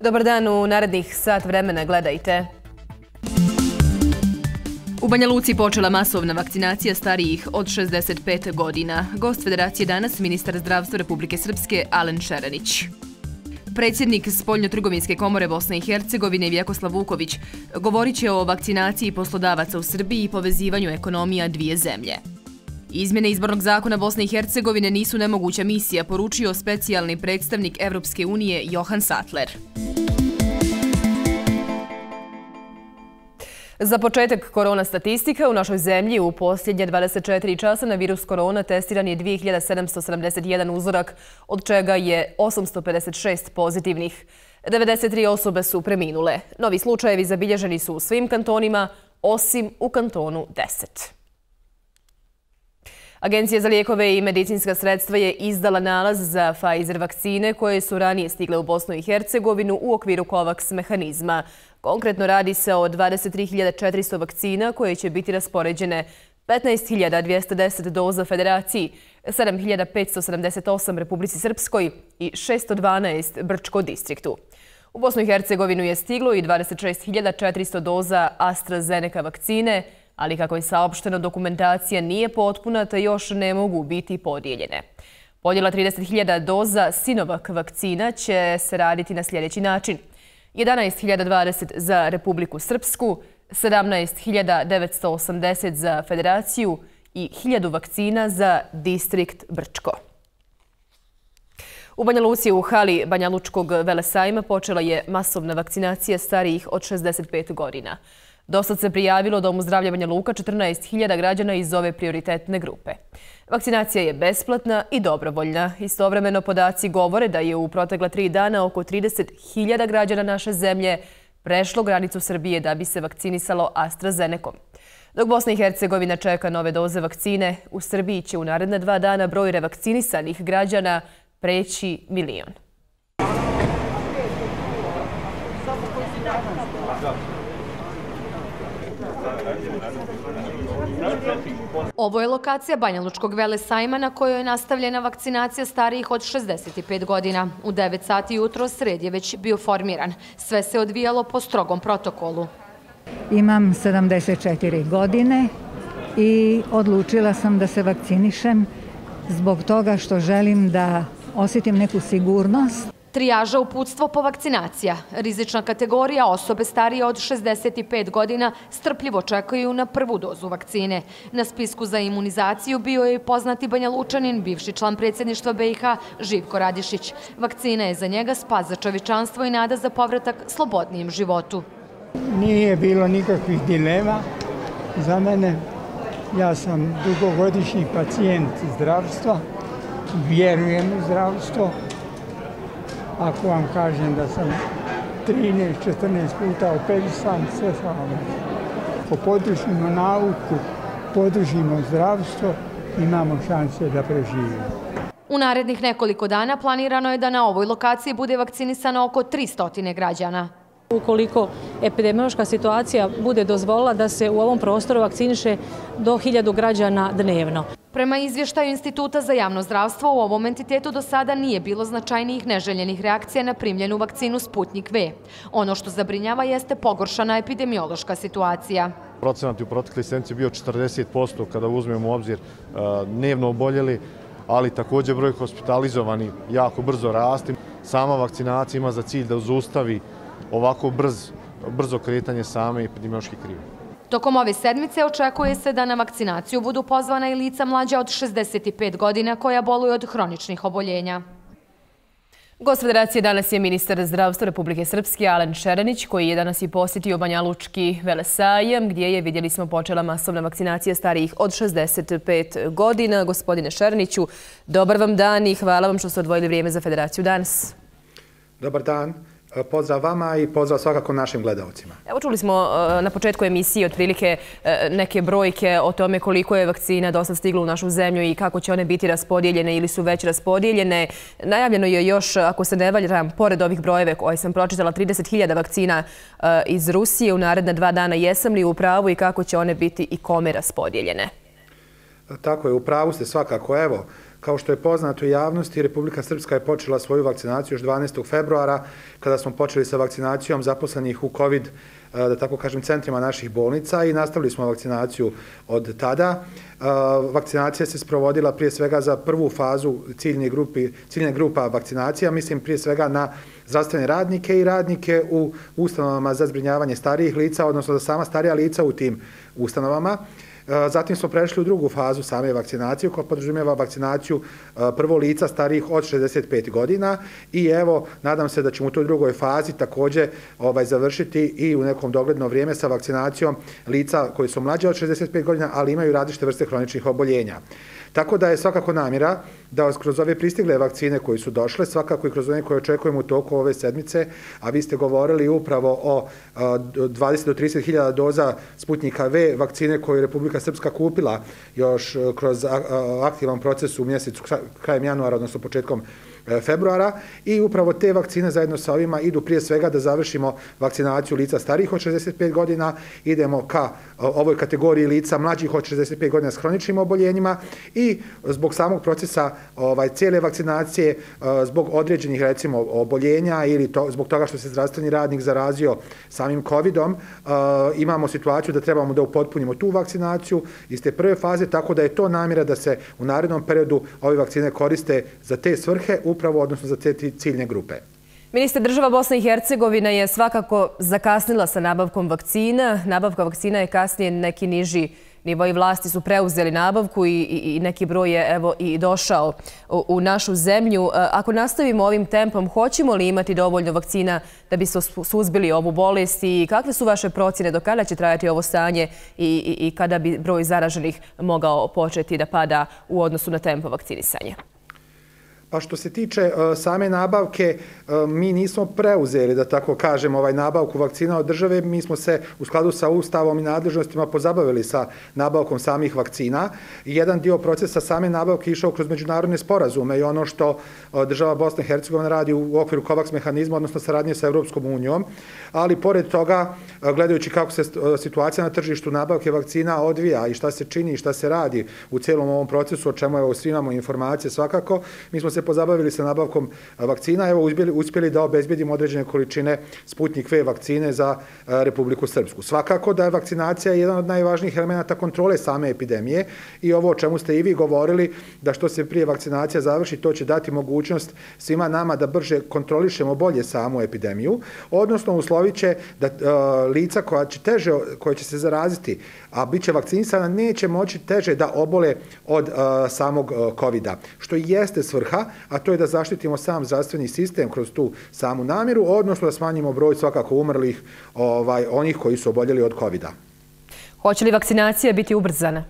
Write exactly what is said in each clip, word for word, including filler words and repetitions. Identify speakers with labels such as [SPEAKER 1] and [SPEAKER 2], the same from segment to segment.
[SPEAKER 1] Dobar dan, u narednih sat vremena gledajte. U Banja Luci počela masovna vakcinacija starijih od šezdeset pet godina. Gost Federacije danas ministar zdravstva Republike Srpske Alen Šeranić. Predsjednik Spoljno-trgovinske komore Bosne i Hercegovine Vjekoslav Vuković govorit će o vakcinaciji poslodavaca u Srbiji i povezivanju ekonomija dvije zemlje. Izmjene izbornog zakona Bosne i Hercegovine nisu nemoguća misija, poručio specijalni predstavnik Evropske unije Johan Sattler. Za početak korona statistika u našoj zemlji u posljednje dvadeset četiri časa na virus korona testiran je dvije hiljade sedamsto sedamdeset jedan uzorak, od čega je osamsto pedeset šest pozitivnih. devedeset tri osobe su preminule. Novi slučajevi zabilježeni su u svim kantonima, osim u kantonu deset. Agencija za lijekove i medicinska sredstva je izdala nalaz za Pfizer vakcine koje su ranije stigle u Bosnu i Hercegovinu u okviru COVAX mehanizma. Konkretno radi se o dvadeset tri hiljade četiristo vakcina koje će biti raspoređene petnaest hiljada dvjesto deset doza Federaciji, sedam hiljada petsto sedamdeset osam Republici Srpskoj i šesto dvanaest Brčko distriktu. U Bosnu i Hercegovinu je stiglo i dvadeset šest hiljada četiristo doza AstraZeneca vakcine, ali kako je saopšteno, dokumentacija nije potpuna te još ne mogu biti podijeljene. Podjela trideset hiljada doza Sinovac vakcina će se raditi na sljedeći način. jedanaest hiljada dvadeset za Republiku Srpsku, sedamnaest hiljada devetsto osamdeset za Federaciju i hiljadu vakcina za distrikt Brčko. U Banja Luci u hali Banja Lučkog velesajma počela je masovna vakcinacija starijih od šezdeset pet godina. Dosad se prijavilo Domu zdravlja Banja Luka četrnaest hiljada građana iz ove prioritetne grupe. Vakcinacija je besplatna i dobrovoljna. Istovremeno podaci govore da je u protekla tri dana oko trideset hiljada građana naše zemlje prešlo granicu Srbije da bi se vakcinisalo AstraZenecom. Dok Bosna i Hercegovina čeka nove doze vakcine, u Srbiji će u naredna dva dana broj revakcinisanih građana preći milion.
[SPEAKER 2] Ovo je lokacija Banja Lučkog velesajma na kojoj je nastavljena vakcinacija starijih od šezdeset pet godina. U devet sati jutro sred je već bio formiran. Sve se odvijalo po strogom protokolu.
[SPEAKER 3] Imam sedamdeset četiri godine i odlučila sam da se vakcinišem zbog toga što želim da osjetim neku sigurnost.
[SPEAKER 2] Trijaža uputstvo po vakcinacija. Rizična kategorija osobe starije od šezdeset pet godina strpljivo čekaju na prvu dozu vakcine. Na spisku za imunizaciju bio je i poznati Banja Lučanin, bivši član predsjedništva B i H Živko Radišić. Vakcina je za njega spas za čovječanstvo i nada za povratak slobodnijem životu.
[SPEAKER 4] Nije bilo nikakvih dilema za mene. Ja sam dugogodišnji pacijent zdravstva, vjerujem u zdravstvo. Ako vam kažem da sam trinaest četrnaest puta operisan, sve sam vam. Ako podržimo nauku, podržimo zdravstvo, imamo šanse da preživimo.
[SPEAKER 2] U narednih nekoliko dana planirano je da na ovoj lokaciji bude vakcinisano oko tristo građana.
[SPEAKER 5] Ukoliko epidemiološka situacija bude dozvolila da se u ovom prostoru vakciniše do hiljadu građana dnevno.
[SPEAKER 2] Prema izvještaju Instituta za javno zdravstvo, u ovom entitetu do sada nije bilo značajnijih neželjenih reakcija na primljenu vakcinu Sputnik V. Ono što zabrinjava jeste pogoršana epidemiološka situacija.
[SPEAKER 6] Procenat u protekli sedmici bio četrdeset posto kada uzmemo u obzir dnevno oboljeli, ali također broj hospitalizovani jako brzo rasti. Sama vakcinacija ima za cilj da zaustavi ovako brz, brzo kretanje same epidemiološke krive.
[SPEAKER 2] Tokom ove sedmice očekuje se da na vakcinaciju budu pozvana i lica mlađa od šezdeset pet godina koja boluju od hroničnih oboljenja.
[SPEAKER 1] Gost Federacije danas je ministar zdravstva Republike Srpske Alen Šeranić, koji je danas i posjetio Banja Lučki velesajam, gdje je, vidjeli smo, počela masovna vakcinacija starijih od šezdeset pet godina. Gospodine Šeraniću, dobar vam dan i hvala vam što ste odvojili vrijeme za Federaciju danas.
[SPEAKER 7] Dobar dan. Pozdrav vama i pozdrav svakako našim gledalcima.
[SPEAKER 1] Evo, čuli smo na početku emisije otprilike neke brojke o tome koliko je vakcina dosad stiglo u našu zemlju i kako će one biti raspodijeljene ili su već raspodijeljene. Najavljeno je još, ako se ne valjam, pored ovih brojeve koje sam pročitala, trideset hiljada vakcina iz Rusije u naredna dva dana. Jesam li u pravu i kako će one biti i kome raspodijeljene?
[SPEAKER 7] Tako je, u pravu ste svakako. Evo, Kao što je poznato u javnosti, Republika Srpska je počela svoju vakcinaciju još dvanaestog februara, kada smo počeli sa vakcinacijom zaposlenih u COVID, da tako kažem, centrima naših bolnica i nastavili smo vakcinaciju od tada. Vakcinacija se sprovodila prije svega za prvu fazu ciljne, grupi, ciljne grupa vakcinacija, mislim prije svega na zdravstvene radnike i radnike u ustanovama za zbrinjavanje starijih lica, odnosno za sama starija lica u tim ustanovama. Zatim smo prešli u drugu fazu same vakcinacije koja podrazumijeva vakcinaciju prvo lica starijih od šezdeset pet godina i evo, nadam se da ćemo u toj drugoj fazi također ovaj, završiti i u nekom dogledno vrijeme sa vakcinacijom lica koji su mlađe od šezdeset pet godina, ali imaju različite vrste hroničnih oboljenja. Tako da je svakako namjera da kroz ove pristigle vakcine koji su došle, svakako i kroz one koje očekujemo u toku ove sedmice, a vi ste govorili upravo o dvadeset do trideset hiljada doza Sputnika V vakcine koju je Republika Srpska kupila još kroz aktivan proces u mjesecu krajem januara, odnosno početkom februara i upravo te vakcine zajedno sa ovima idu prije svega da završimo vakcinaciju lica starijih od šezdeset pet godina, idemo ka ovoj kategoriji lica mlađih od šezdeset pet godina s hroničnim oboljenjima i zbog samog procesa ovaj, cijele vakcinacije, zbog određenih recimo oboljenja ili to, zbog toga što se zdravstveni radnik zarazio samim covidom, imamo situaciju da trebamo da upotpunimo tu vakcinaciju iz te prve faze, tako da je to namjera da se u narednom periodu ove vakcine koriste za te svrhe, upravo odnosno za te ciljne grupe.
[SPEAKER 1] Ministar, država Bosna i Hercegovina je svakako zakasnila sa nabavkom vakcina. Nabavka vakcina je kasnije neki niži nivoji vlasti su preuzeli nabavku i, i, i neki broj je evo i došao u, u našu zemlju. Ako nastavimo ovim tempom, hoćemo li imati dovoljno vakcina da bi se suzbili ovu bolest i kakve su vaše procjene do kada će trajati ovo stanje i, i, i kada bi broj zaraženih mogao početi da pada u odnosu na tempo vakcinisanja?
[SPEAKER 7] Pa što se tiče uh, same nabavke, uh, mi nismo preuzeli, da tako kažem, ovaj nabavku vakcina od države. Mi smo se u skladu sa Ustavom i nadležnostima pozabavili sa nabavkom samih vakcina. Jedan dio procesa same nabavke išao kroz međunarodne sporazume i ono što uh, država Bosna i Hercegovina radi u okviru COVAX mehanizma, odnosno saradnje sa Europskom unijom. Ali pored toga, uh, gledajući kako se uh, situacija na tržištu nabavke vakcina odvija i šta se čini i šta se radi u cijelom ovom procesu, o čemu evo, svi imamo informacije svakako, mi smo se pozabavili sa nabavkom vakcina, evo uspjeli, uspjeli da obezbedimo određene količine Sputnik V vakcine za Republiku Srpsku. Svakako da je vakcinacija jedan od najvažnijih elemenata kontrole same epidemije i ovo o čemu ste i vi govorili, da što se prije vakcinacija završi, to će dati mogućnost svima nama da brže kontrolišemo bolje samu epidemiju, odnosno uslovit će da uh, lica koja će teže, koja će se zaraziti, a bit će vakcinisana, neće moći teže da obole od uh, samog uh, covida, što i jeste svrha, a to je da zaštitimo sam zdravstveni sistem kroz tu samu namjeru, odnosno da smanjimo broj svakako umrlih ovaj, onih koji su oboljeli od covida.
[SPEAKER 1] Hoće li vakcinacija biti ubrzana?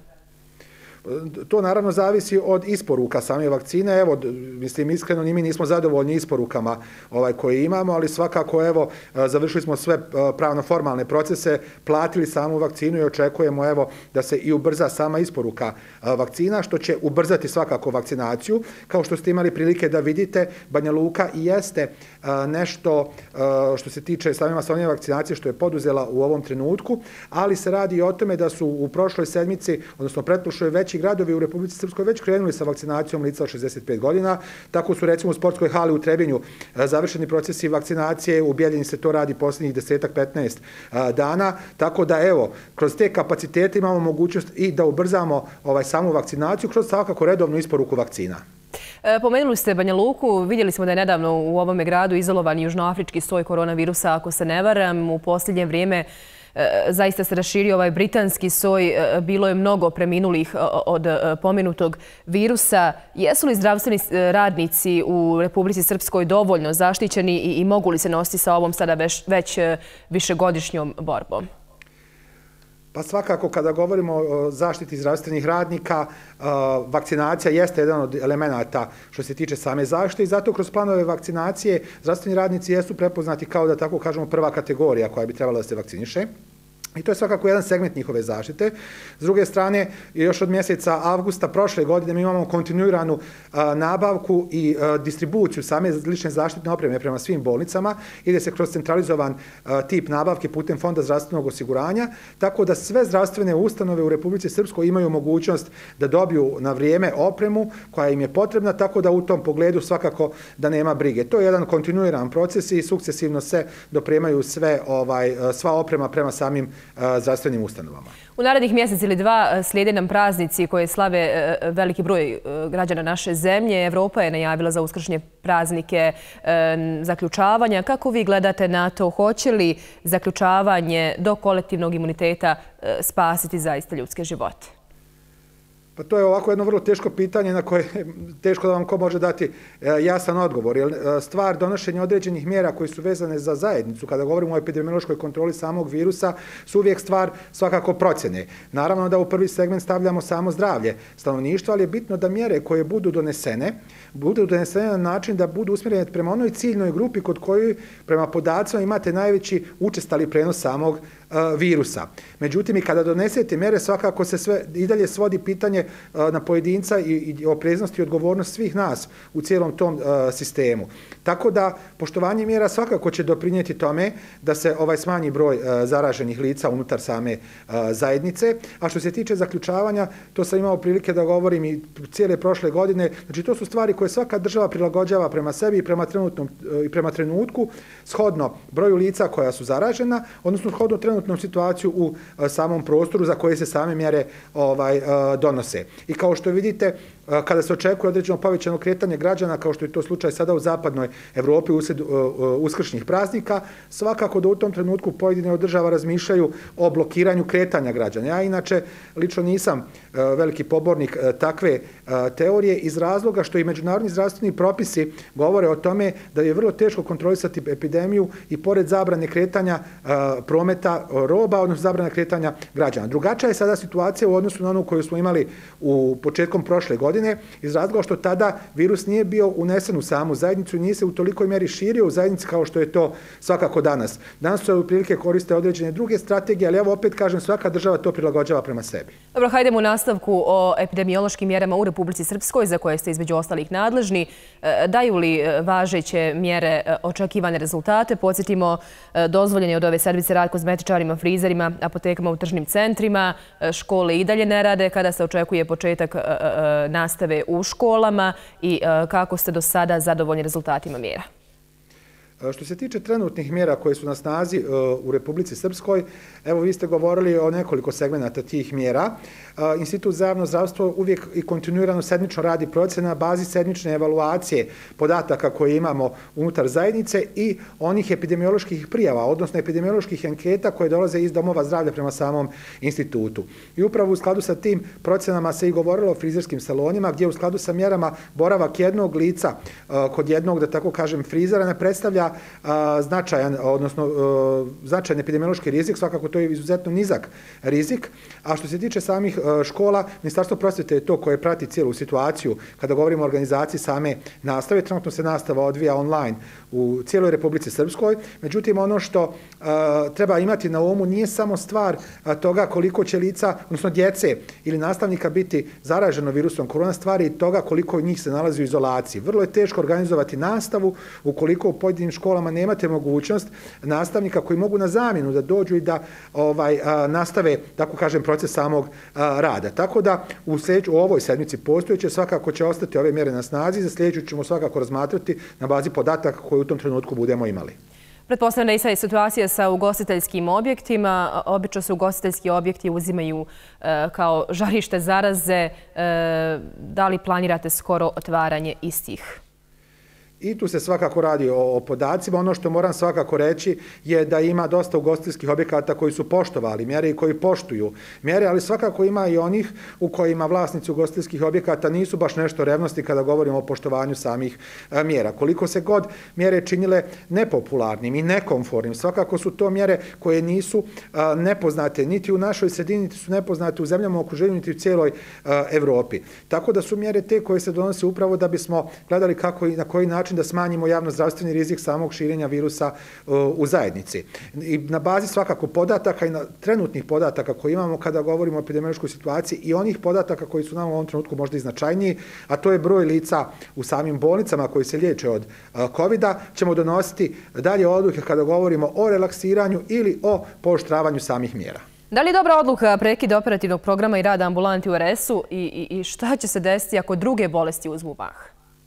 [SPEAKER 7] To naravno zavisi od isporuka same vakcine. Evo, mislim, iskreno, ni mi nismo zadovoljni isporukama ovaj, koje imamo, ali svakako, evo, završili smo sve pravno-formalne procese, platili samu vakcinu i očekujemo, evo, da se i ubrza sama isporuka vakcina, što će ubrzati svakako vakcinaciju. Kao što ste imali prilike da vidite, Banja Luka i jeste nešto što se tiče same masovne vakcinacije što je poduzela u ovom trenutku, ali se radi i o tome da su u prošloj sedmici, odnosno pretprošloj već gradovi u Republici Srpskoj već krenuli sa vakcinacijom lica od šezdeset pet godina. Tako su recimo u sportskoj hali u Trebinju završeni procesi vakcinacije, u Bjeljini se to radi posljednjih desetak petnaest dana. Tako da evo, kroz te kapacitete imamo mogućnost i da ubrzamo ovaj, samu vakcinaciju kroz svakako redovnu isporuku vakcina.
[SPEAKER 1] Pomenuli ste Banja Luku, vidjeli smo da je nedavno u ovome gradu izolovan južnoafrički soj koronavirusa, ako se ne varam. U posljednje vrijeme zaista se raširio ovaj britanski soj, bilo je mnogo preminulih od pomenutog virusa. Jesu li zdravstveni radnici u Republici Srpskoj dovoljno zaštićeni i mogu li se nositi sa ovom sada već višegodišnjom borbom?
[SPEAKER 7] Pa svakako kada govorimo o zaštiti zdravstvenih radnika, vakcinacija jeste jedan od elemenata što se tiče same zaštite i zato kroz planove vakcinacije zdravstveni radnici jesu prepoznati kao da tako kažemo prva kategorija koja bi trebala da se vakciniše. I to je svakako jedan segment njihove zaštite. S druge strane, još od mjeseca avgusta prošle godine mi imamo kontinuiranu nabavku i distribuciju same lične zaštitne opreme prema svim bolnicama. Ide se kroz centralizovan tip nabavke putem Fonda zdravstvenog osiguranja, tako da sve zdravstvene ustanove u Republici Srpskoj imaju mogućnost da dobiju na vrijeme opremu koja im je potrebna, tako da u tom pogledu svakako da nema brige. To je jedan kontinuiran proces i sukcesivno se dopremaju sve, ovaj, sva oprema prema samim zdravstvenim ustanovama.
[SPEAKER 1] U narednih mjesec ili dva slijede nam praznici koje slave veliki broj građana naše zemlje. Evropa je najavila za uskršnje praznike zaključavanja. Kako vi gledate na to? Hoće li zaključavanje do kolektivnog imuniteta spasiti zaista ljudske živote?
[SPEAKER 7] Pa to je ovako jedno vrlo teško pitanje na koje teško da vam ko može dati jasan odgovor. Jer stvar donošenja određenih mjera koji su vezane za zajednicu, kada govorimo o epidemiološkoj kontroli samog virusa, su uvijek stvar svakako procjene. Naravno da u prvi segment stavljamo samo zdravlje stanovništva, ali je bitno da mjere koje budu donesene, budu donesene na način da budu usmjerene prema onoj ciljnoj grupi kod kojoj prema podacima imate najveći učestali prenos samog virusa. Međutim, i kada donesete mjere, svakako se sve i dalje svodi pitanje na pojedinca i opreznost i odgovornost svih nas u cijelom tom sistemu. Tako da, poštovanje mjera svakako će doprinijeti tome da se ovaj smanji broj zaraženih lica unutar same zajednice. A što se tiče zaključavanja, to sam imao prilike da govorim i cijele prošle godine, znači to su stvari koje svaka država prilagođava prema sebi i prema, trenutnom, i prema trenutku, shodno broju lica koja su zaražena, odnosno shodno trenutnom situaciju u samom prostoru za koje se same mjere ovaj, donose. I kao što vidite, kada se očekuje određeno povećano kretanje građana, kao što je to slučaj sada u zapadnoj Evropi usred uskršnjih praznika, svakako da u tom trenutku pojedine od država razmišljaju o blokiranju kretanja građana. Ja inače lično nisam veliki pobornik takve teorije iz razloga što i međunarodni zdravstveni propisi govore o tome da je vrlo teško kontrolisati epidemiju i pored zabrane kretanja prometa roba, odnosno zabrane kretanja građana. Drugačija je sada situacija u odnosu na onu koju smo imali u početkom prošle godine, iz razloga što tada virus nije bio unesen u samu zajednicu i nije se u tolikoj mjeri širio u zajednici kao što je to svakako danas. Danas su u prilike koriste određene druge strategije, ali evo opet kažem, svaka država to prilagođava prema sebi.
[SPEAKER 1] Dobro, hajdemo u nastavku o epidemiološkim mjerama u Republici Srpskoj, za koje ste između ostalih nadležni. Daju li važeće mjere očekivane rezultate? Podsjetimo, dozvoljen je od ove servise rad kozmetičarima, frizerima, apotekama u tržnim centrima. Škole i dalje ne rade. Kada se očekuje početak nastave u školama i kako ste do sada zadovoljni rezultatima mjera?
[SPEAKER 7] Što se tiče trenutnih mjera koje su na snazi u Republici Srpskoj, evo vi ste govorili o nekoliko segmenata tih mjera. Institut za javno zdravstvo uvijek i kontinuirano sedmično radi procjene na bazi sedmične evaluacije podataka koje imamo unutar zajednice i onih epidemioloških prijava, odnosno epidemioloških anketa koje dolaze iz domova zdravlja prema samom institutu. I upravo u skladu sa tim procjenama se i govorilo o frizerskim salonima, gdje u skladu sa mjerama boravak jednog lica kod jednog, da tako kažem, frizera ne predstavlja značajan, odnosno značajan epidemiološki rizik, svakako to je izuzetno nizak rizik. A što se tiče samih škola, Ministarstvo prosvjete je to koje prati cijelu situaciju. Kada govorimo o organizaciji same nastave, trenutno se nastava odvija online u cijeloj Republici Srpskoj. Međutim, ono što treba imati na umu nije samo stvar toga koliko će lica, odnosno djece ili nastavnika biti zaraženo virusom korona, stvari i toga koliko njih se nalazi u izolaciji. Vrlo je teško organizovati nastavu ukoliko u pojedinim školama nemate mogućnost nastavnika koji mogu na zamjenu da dođu i da ovaj, a, nastave, tako kažem, proces samog a, rada. Tako da u, sljedeću, u ovoj sedmici postojeće svakako će ostati ove mjere na snazi, za sljedeću ćemo svakako razmatrati na bazi podataka koje u tom trenutku budemo imali.
[SPEAKER 1] Pretpostavljam da i sad situacija sa ugostiteljskim objektima. Obično se ugostiteljski objekti uzimaju e, kao žarište zaraze. E, da li planirate skoro otvaranje istih?
[SPEAKER 7] I tu se svakako radi o, o podacima. Ono što moram svakako reći je da ima dosta ugostiteljskih objekata koji su poštovali mjere i koji poštuju mjere, ali svakako ima i onih u kojima vlasnici ugostiteljskih objekata nisu baš nešto revnosti kada govorimo o poštovanju samih a, mjera. Koliko se god mjere činile nepopularnim i nekomfortnim, svakako su to mjere koje nisu a, nepoznate niti u našoj sredini, niti su nepoznate u zemljama okruženju, niti u cijeloj a, Evropi. Tako da su mjere te koje se donose upravo da bismo gledali kako i na koji način način da smanjimo javno-zdravstveni rizik samog širenja virusa u zajednici. I na bazi svakako podataka i na trenutnih podataka koje imamo kada govorimo o epidemiološkoj situaciji i onih podataka koji su nam u ovom trenutku možda i značajniji, a to je broj lica u samim bolnicama koji se liječe od kovida, ćemo donositi dalje odluke kada govorimo o relaksiranju ili o pooštravanju samih mjera.
[SPEAKER 1] Da li je dobra odluka prekida operativnog programa i rada ambulanti u R S-u i, i, i šta će se desiti ako druge bolesti uzmu mah?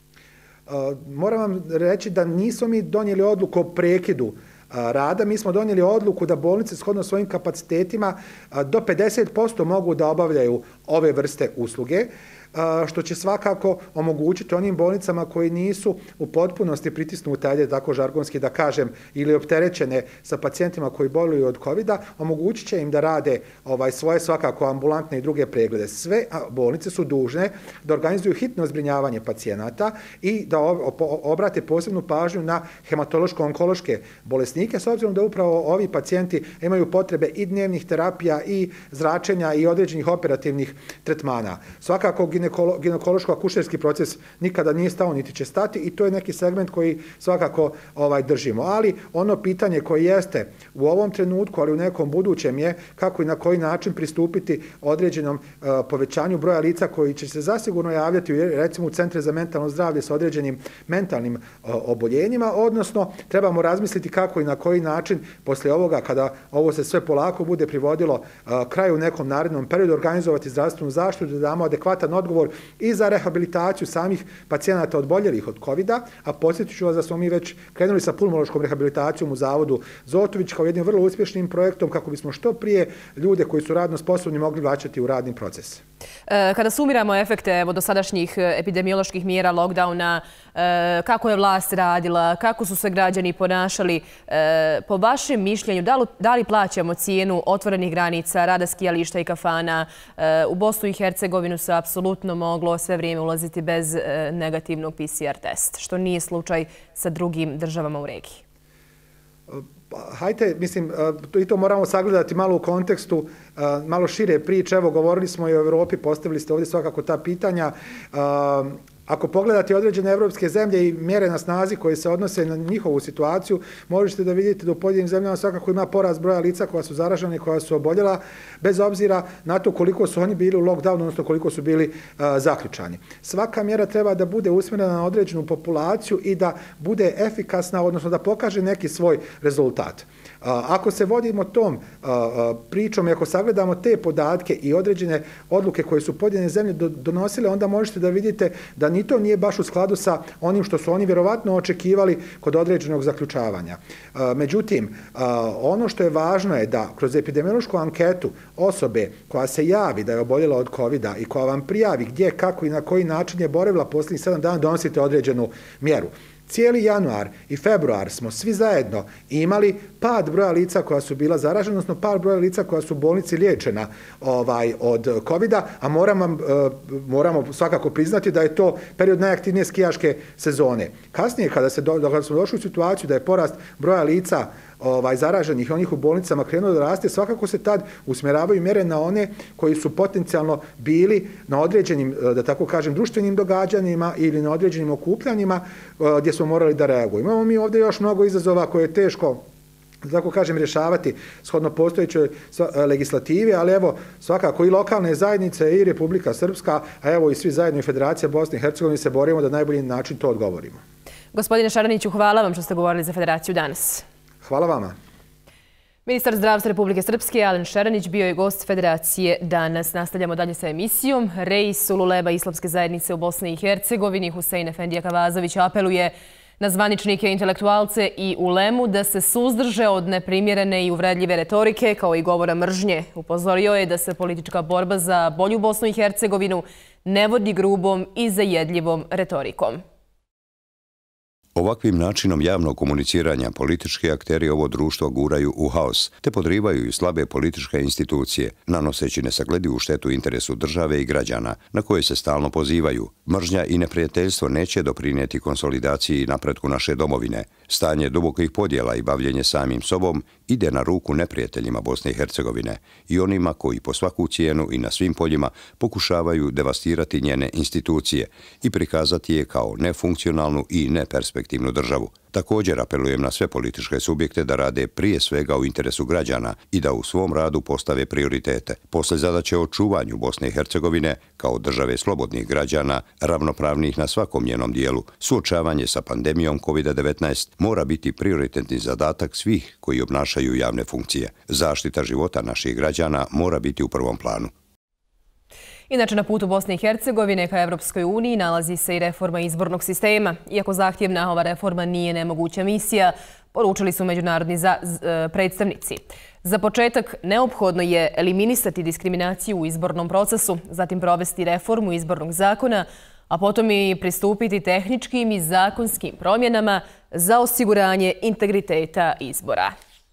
[SPEAKER 7] Uh, moram vam reći da nismo mi donijeli odluku o prekidu uh, rada. Mi smo donijeli odluku da bolnice shodno svojim kapacitetima uh, do pedeset posto mogu da obavljaju ove vrste usluge, što će svakako omogućiti onim bolnicama koji nisu u potpunosti pritisnute, ajde tako žargonski da kažem, ili opterećene sa pacijentima koji boluju od kovida, omogućit će im da rade ovaj, svoje svakako ambulantne i druge preglede. Sve bolnice su dužne da organizuju hitno zbrinjavanje pacijenata i da obrate posebnu pažnju na hematološko-onkološke bolesnike, s obzirom da upravo ovi pacijenti imaju potrebe i dnevnih terapija i zračenja i određenih operativnih tretmana. Svakako ginekološko-akušerski proces nikada nije stao niti će stati i to je neki segment koji svakako ovaj, držimo. Ali ono pitanje koje jeste u ovom trenutku, ali u nekom budućem je kako i na koji način pristupiti određenom uh, povećanju broja lica koji će se zasigurno javljati recimo u centre za mentalno zdravlje sa određenim mentalnim uh, oboljenjima, odnosno trebamo razmisliti kako i na koji način poslije ovoga, kada ovo se sve polako bude privodilo uh, kraju u nekom narednom periodu, organizovati zdravstvenu zaštitu, da damo adekvatan odgovor i za rehabilitaciju samih pacijenata odboljelih od kovida, a podsjetit ću vas da smo mi već krenuli sa pulmološkom rehabilitacijom u Zavodu Zotović kao jednim vrlo uspješnim projektom kako bismo što prije ljude koji su radno sposobni mogli vraćati u radni proces.
[SPEAKER 1] Kada sumiramo efekte dosadašnjih epidemioloških mjera, lockdowna, kako je vlast radila, kako su se građani ponašali, po vašem mišljenju, da li plaćamo cijenu otvorenih granica, rada skijališta i kafana? U Bosnu i Hercegovinu se apsolutno moglo sve vrijeme ulaziti bez negativnog P C R testa, što nije slučaj sa drugim državama u regiji.
[SPEAKER 7] Hajde, mislim, i to moramo sagledati malo u kontekstu, malo šire priče. Evo, govorili smo i o Evropi, postavili ste ovdje svakako ta pitanja. Ako pogledate određene evropske zemlje i mjere na snazi koje se odnose na njihovu situaciju, možete da vidite da u pojedinim zemljama svakako ima porast broja lica koja su zaražena i koja su oboljela, bez obzira na to koliko su oni bili u lockdownu, odnosno koliko su bili uh, zaključani. Svaka mjera treba da bude usmjerena na određenu populaciju i da bude efikasna, odnosno da pokaže neki svoj rezultat. Ako se vodimo tom pričom i ako sagledamo te podatke i određene odluke koje su pojedine zemlje donosile, onda možete da vidite da ni to nije baš u skladu sa onim što su oni vjerovatno očekivali kod određenog zaključavanja. Međutim, ono što je važno je da kroz epidemiološku anketu osobe koja se javi da je oboljela od kovida i koja vam prijavi gdje, kako i na koji način je boravila posljednjih sedam dana, donosite određenu mjeru. Cijeli januar i februar smo svi zajedno imali pad broja lica koja su bila zaražena, odnosno pad broja lica koja su u bolnici liječena ovaj, od kovida, a moramo, uh, moramo svakako priznati da je to period najaktivnije skijaške sezone. Kasnije, kada, se do, kada smo došli u situaciju da je porast broja lica ovaj, zaraženih i onih u bolnicama krenuo da raste, svakako se tad usmjeravaju mjere na one koji su potencijalno bili na određenim, da tako kažem, društvenim događanjima ili na određenim okupljanjima gdje smo morali da reagujemo. Imamo mi ovdje još mnogo izazova koje je teško, da tako kažem, rješavati shodno postojećoj legislativi, ali evo svakako i lokalne zajednice i Republika Srpska, a evo i svi zajedno i Federacija Bosne i Hercegovine se borimo da na najbolji način to odgovorimo.
[SPEAKER 1] Gospodine Šaraniću, hvala vam što ste govorili za Federaciju danas.
[SPEAKER 7] Hvala vama.
[SPEAKER 1] Ministar zdravstva Republike Srpske Alen Šeranić bio je gost Federacije danas. Nastavljamo dalje sa emisijom. Reis Ululeba Islamske zajednice u Bosni i Hercegovini Husein Efendija Kavazović apeluje na zvaničnike, intelektualce i ulemu da se suzdrže od neprimjerene i uvredljive retorike kao i govora mržnje. Upozorio je da se politička borba za bolju Bosnu i Hercegovinu ne vodi grubom i zajedljivom retorikom.
[SPEAKER 8] Ovakvim načinom javnog komuniciranja politički akteri ovo društvo guraju u haos, te podrivaju i slabe političke institucije, nanoseći nesagledivu štetu interesu države i građana, na koje se stalno pozivaju. Mržnja i neprijateljstvo neće doprinijeti konsolidaciji i napretku naše domovine. Stanje dubokih podjela i bavljenje samim sobom ide na ruku neprijateljima Bosne i Hercegovine i onima koji po svaku cijenu i na svim poljima pokušavaju devastirati njene institucije i prikazati je kao nefunkcionalnu i neperspektivnu državu. Također apelujem na sve političke subjekte da rade prije svega u interesu građana i da u svom radu postave prioritete. Posle zadaće o čuvanju Bosne i Hercegovine kao države slobodnih građana, ravnopravnih na svakom njenom dijelu, suočavanje sa pandemijom kovid devetnaest mora biti prioritetni zadatak svih koji obnašaju javne funkcije. Zaštita života naših građana mora biti u prvom planu.
[SPEAKER 1] Inače, na putu Bosne i Hercegovine ka Evropskoj uniji nalazi se i reforma izbornog sistema. Iako zahtjevna, ova reforma nije nemoguća misija, poručili su međunarodni predstavnici. Za početak, neophodno je eliminisati diskriminaciju u izbornom procesu, zatim provesti reformu izbornog zakona, a potom i pristupiti tehničkim i zakonskim promjenama za osiguranje integriteta izbora.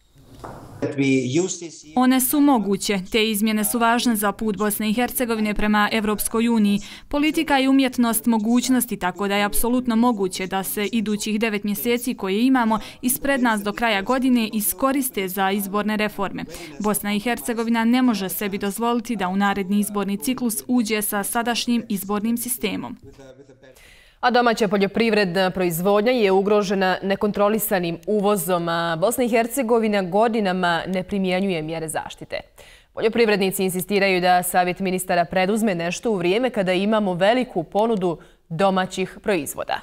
[SPEAKER 9] One su moguće. Te izmjene su važne za put Bosne i Hercegovine prema Evropskoj uniji. Politika i umjetnost mogućnosti, tako da je apsolutno moguće da se idućih devet mjeseci koje imamo ispred nas do kraja godine iskoriste za izborne reforme. Bosna i Hercegovina ne može sebi dozvoliti da u naredni izborni ciklus uđe sa sadašnjim izbornim sistemom.
[SPEAKER 1] A domaća poljoprivredna proizvodnja je ugrožena nekontrolisanim uvozom, a Bosna i Hercegovina godinama ne primjenjuje mjere zaštite. Poljoprivrednici insistiraju da Savjet ministara preduzme nešto u vrijeme kada imamo veliku ponudu domaćih proizvoda.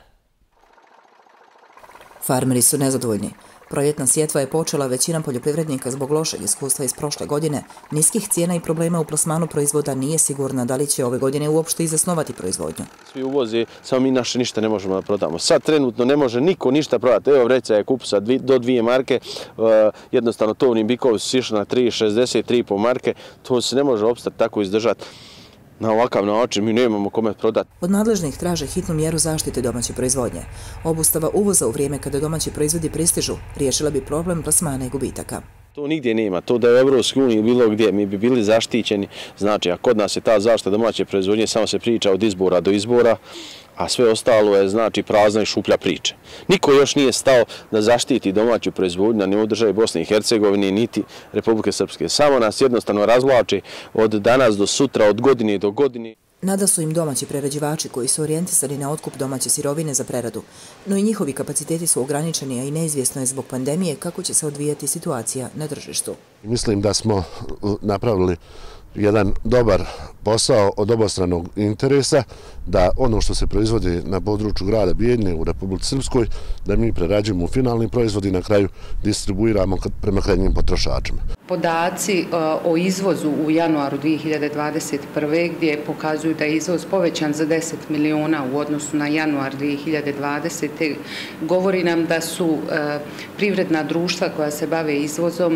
[SPEAKER 10] Farmeri su nezadovoljni. Proljetna sjetva je počela, većina poljoprivrednika zbog lošeg iskustva iz prošle godine, niskih cijena i problema u plasmanu proizvoda nije sigurna da li će ove godine uopšte i zasnovati proizvodnju.
[SPEAKER 11] Svi uvozi, samo mi naše ništa ne možemo da prodamo. Sad trenutno ne može niko ništa prodati. Evo vreća je kupusa do dvije marke, jednostavno tovni bikovi su išli na tri šezdeset, tri i po marke, to se ne može opstati tako izdržati. Na ovakav način mi nemamo kome prodati.
[SPEAKER 10] Od nadležnih traže hitnu mjeru zaštite domaće proizvodnje. Obustava uvoza u vrijeme kada domaći proizvodi pristižu riješila bi problem plasmana i gubitaka.
[SPEAKER 11] To nigdje nema. To da je u Evropskoj uniji bilo gdje mi bi bili zaštićeni. Znači, a kod nas je ta zaštita domaće proizvodnje, samo se priča od izbora do izbora, a sve ostalo je znači prazna i šuplja priča. Niko još nije stao da zaštiti domaću proizvodnju na nivou države Bosne i Hercegovine niti Republike Srpske. Samo nas jednostavno razvlači od danas do sutra, od godine do godine.
[SPEAKER 10] Nada su im domaći prerađivači koji su orijentisani na otkup domaće sirovine za preradu, no i njihovi kapaciteti su ograničeni, a i neizvjesno je zbog pandemije kako će se odvijati situacija na tržištu.
[SPEAKER 12] Mislim da smo napravili jedan dobar posao od obostranog interesa, da ono što se proizvodi na području grada Bijeljine u Republici Srpskoj, da mi prerađujemo u finalni proizvod i na kraju distribuiramo prema krajnjim potrošačima.
[SPEAKER 13] Podaci o izvozu u januaru dvije hiljade dvadeset prve. gdje pokazuju da je izvoz povećan za deset miliona u odnosu na januar dvije hiljade dvadesete. govori nam da su privredna društva koja se bave izvozom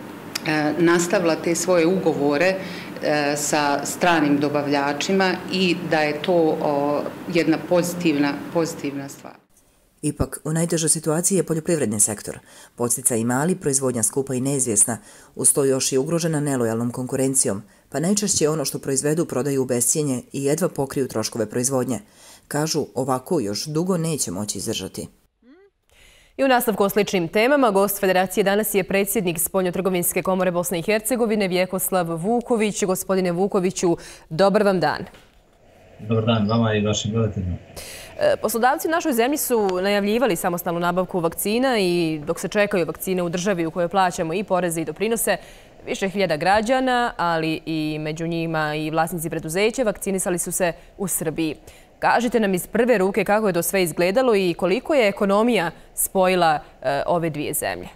[SPEAKER 13] nastavila te svoje ugovore sa stranim dobavljačima i da je to jedna pozitivna, pozitivna stvar.
[SPEAKER 10] Ipak, u najtežoj situaciji je poljoprivredni sektor. Podsticaj i mali, proizvodnja skupa i neizvjesna, uz to još i ugrožena nelojalnom konkurencijom, pa najčešće ono što proizvedu prodaju u bescijenje i jedva pokriju troškove proizvodnje. Kažu, ovako još dugo neće moći izdržati.
[SPEAKER 1] I u nastavku o sličnim temama, gost Federacije danas je predsjednik Spoljnotrgovinske komore Bosne i Hercegovine Vjekoslav Vuković. Gospodine Vukoviću, dobar vam dan.
[SPEAKER 14] Dobar dan vama i vašim gledateljima.
[SPEAKER 1] Poslodavci u našoj zemlji su najavljivali samostalnu nabavku vakcina i dok se čekaju vakcine u državi u kojoj plaćamo i poreze i doprinose, više hiljada građana, ali i među njima i vlasnici preduzeća, vakcinisali su se u Srbiji. Kažite nam iz prve ruke kako je to sve izgledalo i koliko je ekonomija spojila ove dvije zemlje.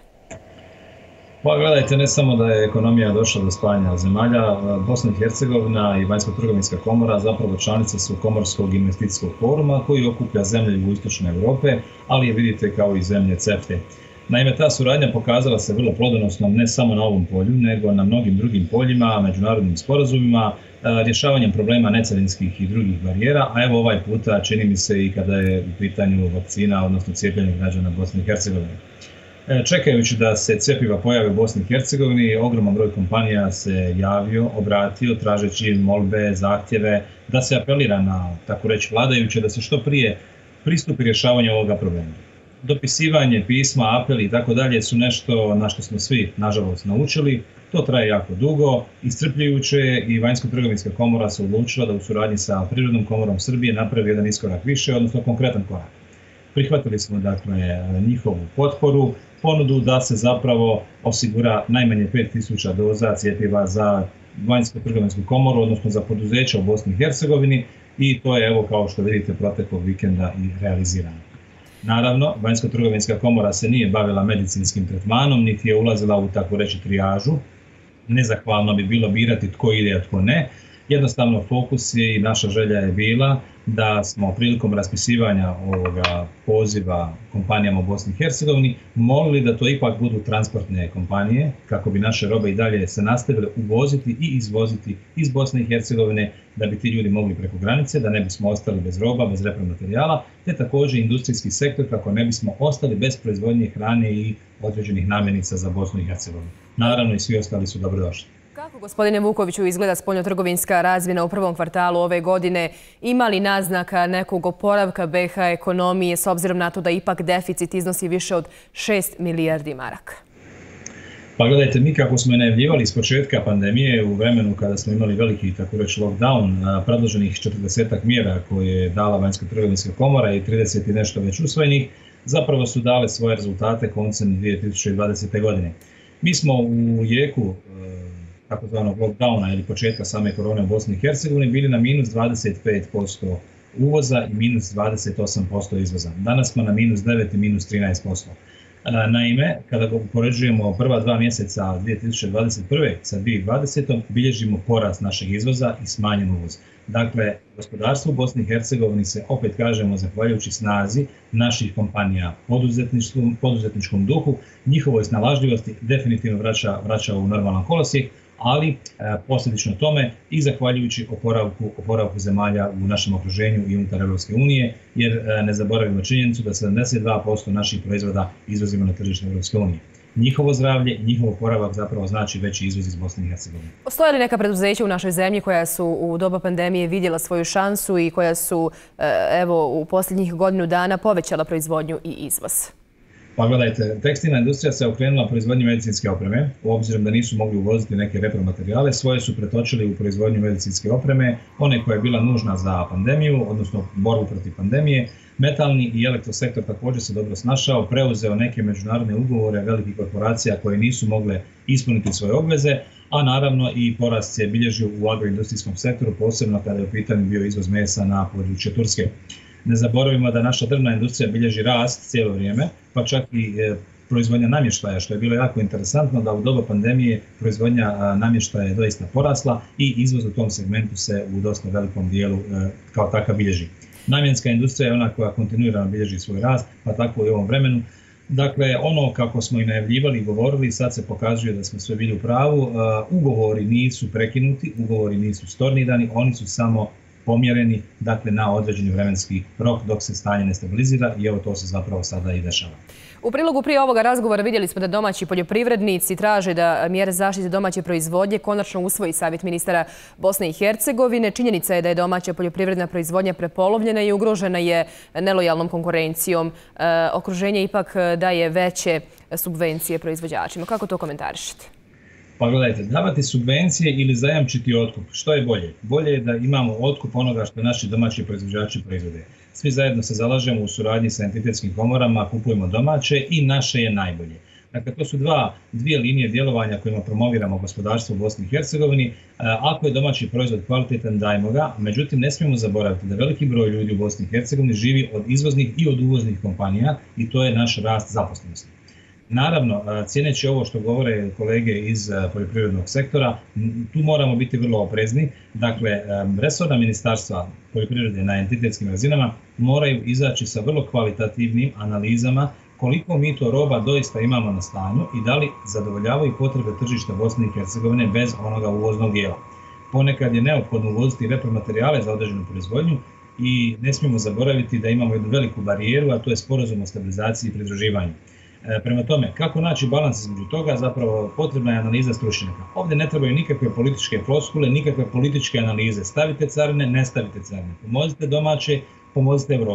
[SPEAKER 14] Pa gledajte, ne samo da je ekonomija došla do spajanja zemalja, Bosna i Hercegovina i Vanjsko-trgovinska komora zapravo članice su Komorskog investicijskog foruma koji okuplja zemlje jugoistočne Europe, ali je vidite kao i zemlje CEFTA. Naime, ta suradnja pokazala se vrlo plodonosnom ne samo na ovom polju, nego na mnogim drugim poljima, međunarodnim sporazumima, rješavanjem problema necarinskih i drugih barijera, a evo ovaj puta čini mi se i kada je u pitanju vakcina, odnosno cijepljenje građana Bosne i Hercegovine. Čekajući da se cjepiva pojave u Bosni i Hercegovini, ogroman broj kompanija se javio, obratio, tražeći molbe, zahtjeve, da se apelira na, tako reći, vladajuće, da se što prije pristupi rješavanju ovoga problema. dopisivanje pisma, apeli i tako dalje su nešto na što smo svi, nažalost, naučili. To traje jako dugo, iscrpljujuće i Vanjsko-trgovinska komora se odlučila da u suradnji sa Privrednom komorom Srbije napravi jedan iskorak više, odnosno konkretan korak. Prihvatili smo dakle njihovu potporu, ponudu da se zapravo osigura najmanje pet tisuća doza cjepiva za Vanjsko-trgovinsku komoru, odnosno za poduzeća u Bosni i Hercegovini, i to je, evo, kao što vidite, proteklog vikenda i realizirano. Naravno, Vanjsko-trgovinska komora se nije bavila medicinskim tretmanom, niti je ulazila u, tako reći, trijažu. Nezahvalno bi bilo birati tko ide, a tko ne. Jednostavno, fokus je i naša želja je bila da smo prilikom raspisivanja ovoga poziva kompanijama u Bosni i Hercegovini molili da to ipak budu transportne kompanije, kako bi naše robe i dalje se nastavile uvoziti i izvoziti iz Bosne i Hercegovine, da bi ti ljudi mogli preko granice, da ne bismo ostali bez roba, bez repromaterijala, te također industrijski sektor kako ne bismo ostali bez proizvodnje hrane i određenih namirnica za Bosnu i Hercegovinu. Naravno, i svi ostali su dobrodošli.
[SPEAKER 1] Kako, gospodine Vukoviću, izgleda spoljnotrgovinska razmjena u prvom kvartalu ove godine? Ima li naznaka nekog oporavka B iH ekonomije s obzirom na to da ipak deficit iznosi više od šest milijardi maraka?
[SPEAKER 14] Pa gledajte, mi kako smo najavljivali s početka pandemije, u vremenu kada smo imali veliki, tako reći, lockdown, predloženih četrdesetak mjera koje je dala Vanjsko-trgovinska komora i trideset i nešto već usvojenih, zapravo su dale svoje rezultate koncem dvije tisuće dvadesete. godine. Mi smo u jeku takozvanog lockdowna ili početka same korone u Bosni i Hercegovini bili na minus dvadeset pet posto uvoza i minus dvadeset osam posto izvoza. Danas smo na minus devet i minus trinaest posto. Naime, kada upoređujemo prva dva mjeseca dvije tisuće dvadeset prve. sa dvije tisuće dvadesetom. bilježimo porast našeg izvoza i smanjen uvoz. Dakle, gospodarstvo u Bosni i Hercegovini se, opet kažemo, zahvaljujući snazi naših kompanija, poduzetničkom duhu, njihovoj snalažljivosti definitivno vraća, vraća u normalan kolosijek, ali e, posljedično tome i zahvaljujući oporavku, oporavku zemalja u našem okruženju i unutar Europske unije, jer e, ne zaboravimo činjenicu da sedamdeset dva posto naših proizvoda izvozimo na tržište Europske unije. Njihovo zdravlje i njihov oporavak zapravo znači veći izvoz iz Bosne i Hercegovine.
[SPEAKER 1] Postoje li neka preduzeća u našoj zemlji koja su u doba pandemije vidjela svoju šansu i koja su evo u posljednjih godinu dana povećala proizvodnju i izvoz?
[SPEAKER 14] Pa gledajte, tekstilna industrija se okrenula proizvodnji medicinske opreme, u obzirom da nisu mogli uvoziti neke repromaterijale, svoje su pretočili u proizvodnju medicinske opreme, one koja je bila nužna za pandemiju, odnosno borbu protiv pandemije. Metalni i elektrosektor također se dobro snašao, preuzeo neke međunarodne ugovore velikih korporacija koje nisu mogle ispuniti svoje obveze, a naravno i porast se bilježio u agroindustrijskom sektoru, posebno kada je u pitanju bio izvoz mesa na područje Turske. Ne zaboravimo da naša drvna industrija bilježi rast cijelo vrijeme, pa čak i proizvodnja namještaja, što je bilo jako interesantno da u doba pandemije proizvodnja namještaja je doista porasla i izvoz u tom segmentu se u dosta velikom dijelu kao takav bilježi. Namjenska industrija je ona koja kontinuirano bilježi svoj rast, pa tako i u ovom vremenu. Dakle, ono kako smo i najavljivali i govorili, sad se pokazuje da smo sve bili u pravu. Ugovori nisu prekinuti, ugovori nisu stornirani, oni su samo pomjereni, dakle, na određeni vremenski rok dok se stanje ne stabilizira, i evo to se zapravo sada i dešava.
[SPEAKER 1] U prilogu prije ovoga razgovora vidjeli smo da domaći poljoprivrednici traže da mjere zaštite domaće proizvodnje konačno usvoji Savjet ministara Bosne i Hercegovine. Činjenica je da je domaća poljoprivredna proizvodnja prepolovljena i ugrožena je nelojalnom konkurencijom. Okruženje ipak daje veće subvencije proizvođačima. Kako to komentarišete?
[SPEAKER 14] Pa gledajte, davati subvencije ili zajamčiti otkup, što je bolje? Bolje je da imamo otkup onoga što naši domaći proizvođači proizvode. Svi zajedno se zalažemo u suradnji sa entitetskim komorama, kupujemo domaće i naše je najbolje. Dakle, to su dva, dvije linije djelovanja kojima promoviramo gospodarstvo u Bosni i Hercegovini. Ako je domaći proizvod kvalitetan, dajmo ga, međutim ne smijemo zaboraviti da veliki broj ljudi u Bosni i Hercegovini živi od izvoznih i od uvoznih kompanija i to je naš rast zaposlenosti. Naravno, cijeneći ovo što govore kolege iz poljoprivrednog sektora, tu moramo biti vrlo oprezni. Dakle, resorna ministarstva poljoprivrede na entitetskim razinama moraju izaći sa vrlo kvalitativnim analizama koliko mi to roba doista imamo na stanju i da li zadovoljavaju potrebe tržišta Bosne i Hercegovine bez onoga uvoznog dijela. Ponekad je neophodno uvoziti repromaterijale za određenu proizvodnju i ne smijemo zaboraviti da imamo jednu veliku barijeru, a to je sporazum o stabilizaciji i pridruživanju. Prema tome, kako naći balans između toga, zapravo potrebna je analiza stručnjaka. Ovdje ne trebaju nikakve političke floskule, nikakve političke analize. Stavite carine, ne stavite carine. Pomozite domaće, pomozite Evropu.